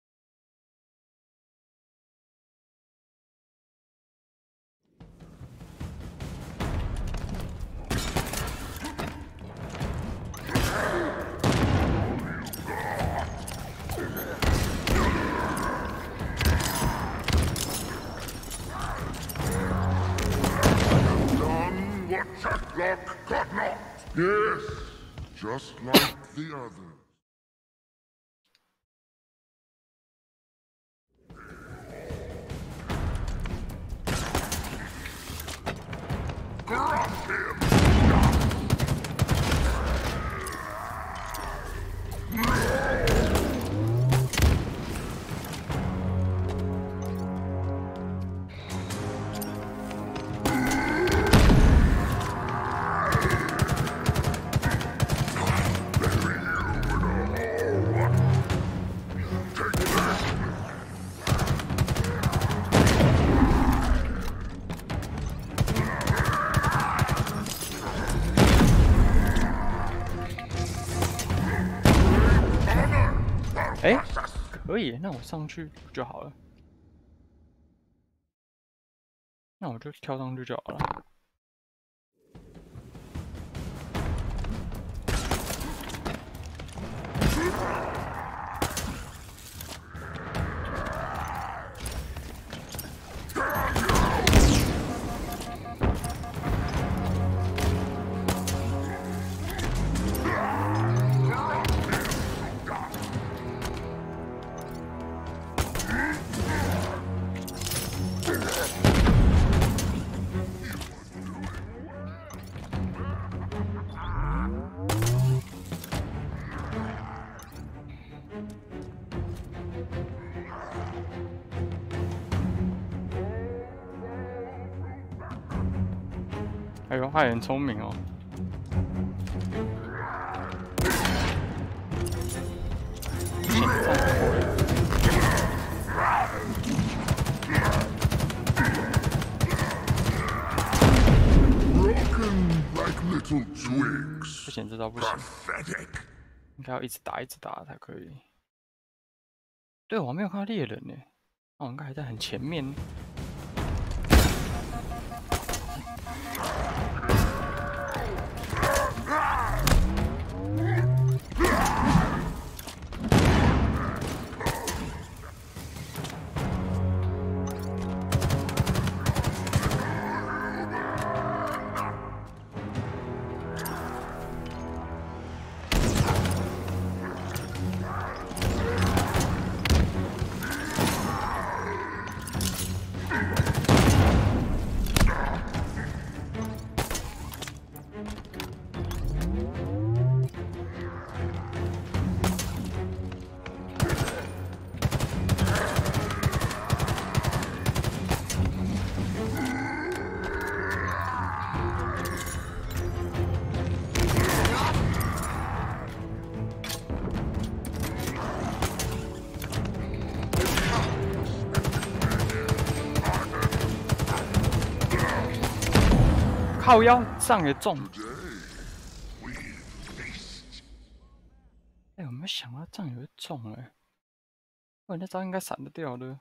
Done what Chatlock could not. Yes, just like the others. Crush him! 哎，可以，那我上去就好了。那我就跳上去就好了。哎呦，他也很聪明哦。心脏火。 Broken like little twigs. 不行，这招不行， Pathetic. 应该要一直打，一直打才可以。对，我还没有看到猎人呢，那我应该还在很前面。 靠腰上也中， 哎、我没有想到这样也会中哎、欸，我那招应该闪得掉的。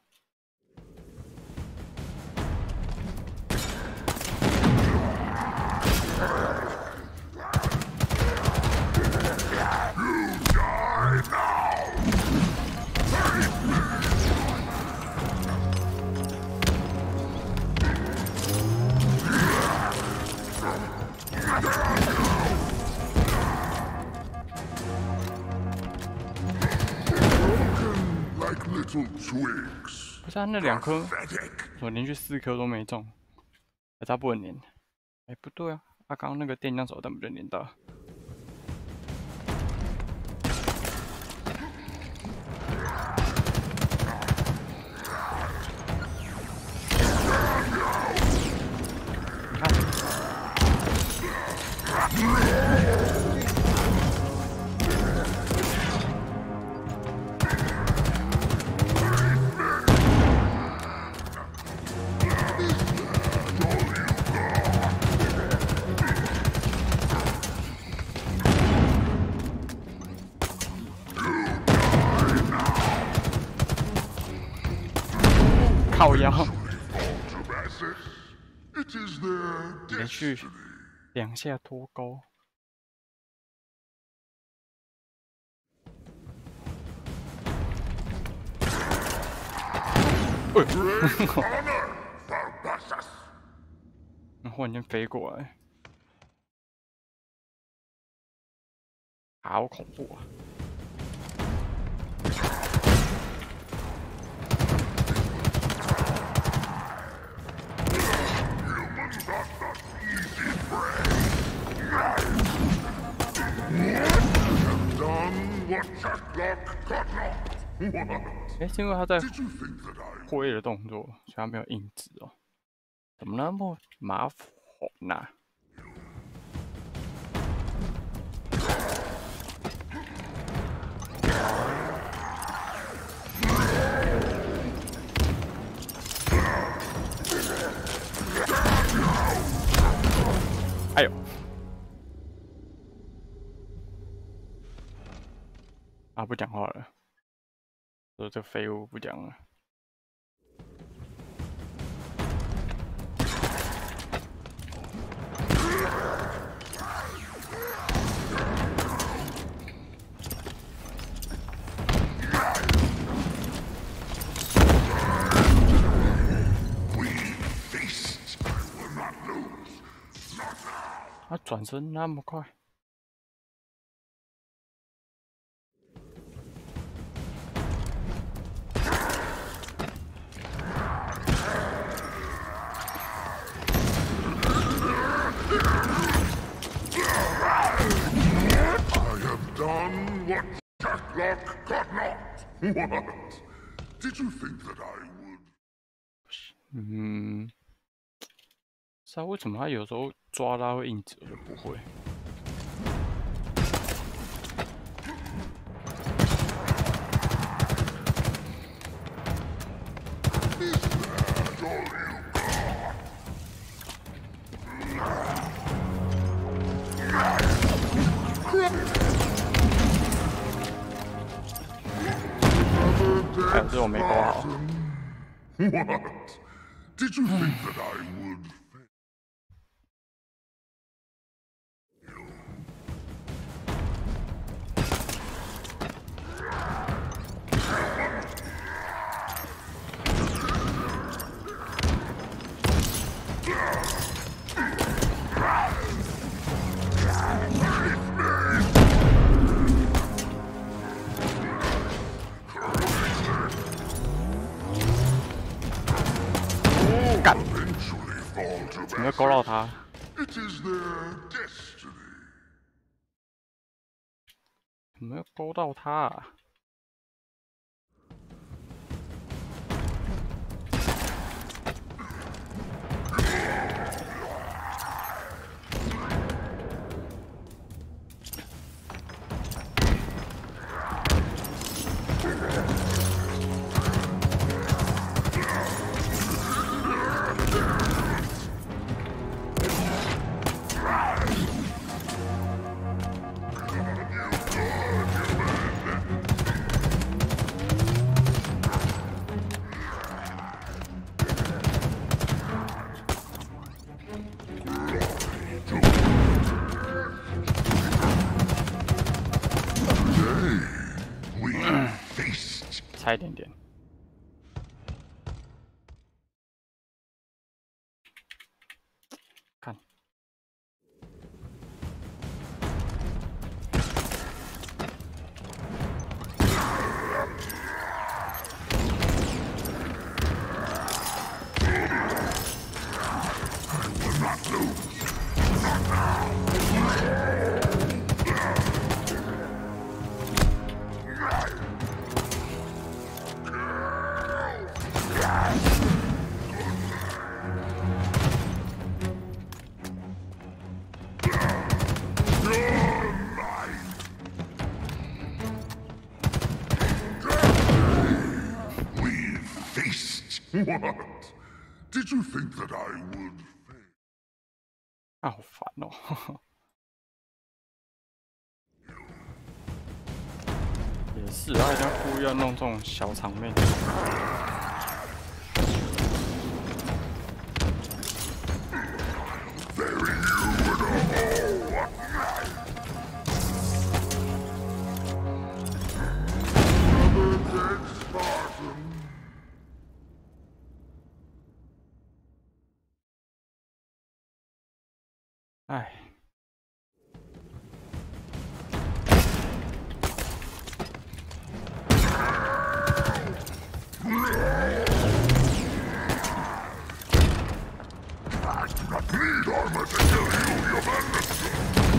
不是啊，那两颗，我连续四颗都没中，还差不能连。哎、欸，不对啊，啊，刚刚那个电浆手弹不就连到？靠腰，连续两下脱钩。那忽然间飞过来，好恐怖啊！哎，是因为他在挥的动作，所以他没有硬直哦。怎么那么麻烦呐、啊？哎呦！啊，不讲话了，说这废物不讲了。他转身那么快。 Done what Catlock could not. What? Did you think that I would? 嗯，是啊，为什么他有时候抓他会硬直，我就不会？还有这种没勾好。 What? Did you think that I would? Oh, 干！怎么会勾到他？ It is their destiny. 怎么会勾到他、啊？ 差一点点。看。 What? Did you think that I would? 啊，好烦哦！也是，他一定要故意要弄这种小场面。唉。 Need armor to kill you, you bandits!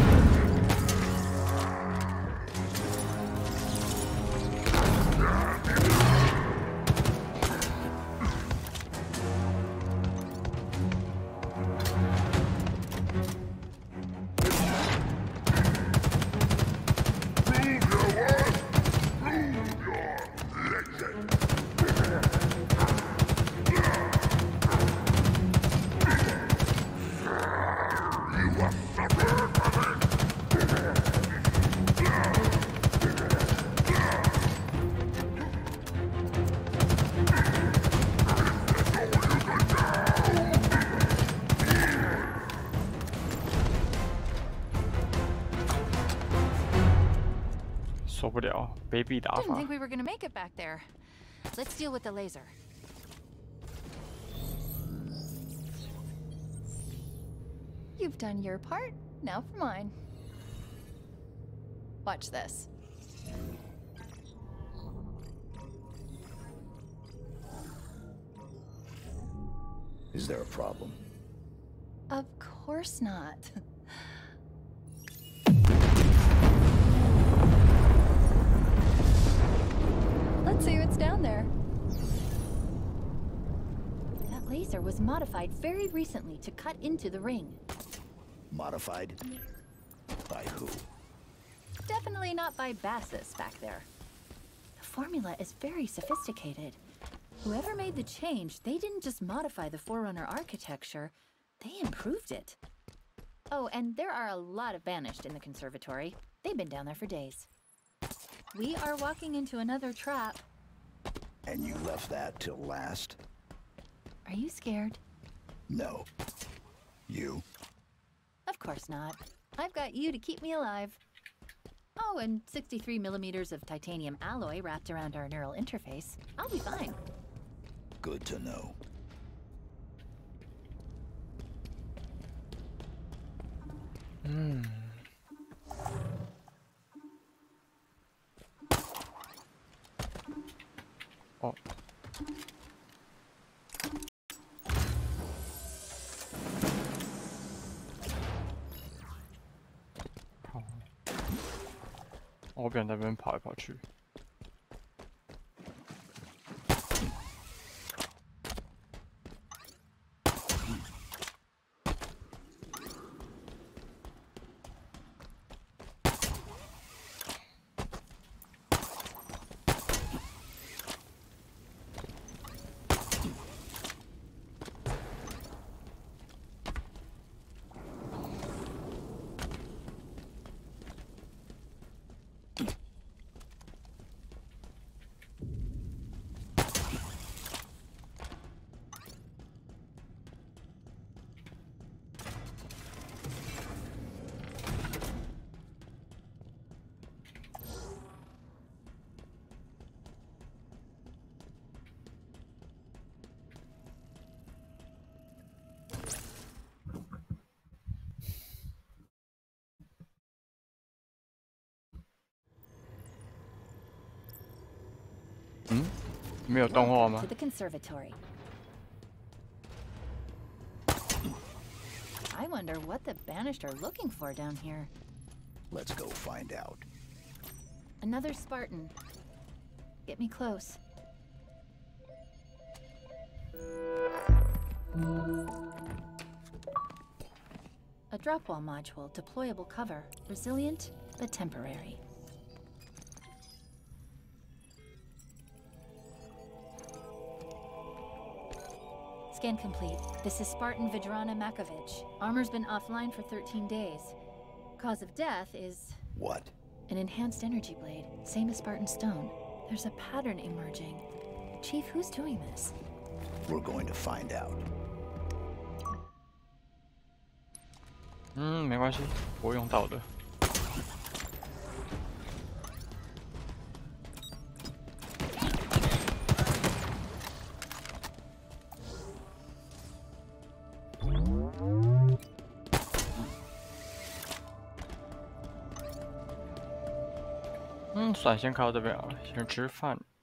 Didn't think we were gonna make it back there. Let's deal with the laser. You've done your part, now for mine. Watch this. Is there a problem? Of course not. Let's see what's down there. That laser was modified very recently to cut into the ring. Modified? By who? Definitely not by Bassus back there. The formula is very sophisticated. Whoever made the change, they didn't just modify the Forerunner architecture, they improved it. Oh, and there are a lot of Banished in the conservatory. They've been down there for days. We are walking into another trap. And you left that till last? Are you scared? No. You? Of course not. I've got you to keep me alive. Oh, and sixty-three millimeters of titanium alloy wrapped around our neural interface. I'll be fine. Good to know. Hmm. Oh.好。我不想在那边跑来跑去。 没有动画 Welcome 吗 to？the conservatory. I wonder what the Banished are looking for down here. Let's go find out. Another Spartan. Get me close. A drop wall module, deployable cover, resilient but temporary. Scan complete. This is Spartan Vidrana Makovich. Armor's been offline for thirteen days. Cause of death is... What? An enhanced energy blade, same as Spartan Stone. There's a pattern emerging. Chief, who's doing this? We're going to find out. 嗯，没关系，我用到的。嗯，算了，先靠这边好了，先吃饭。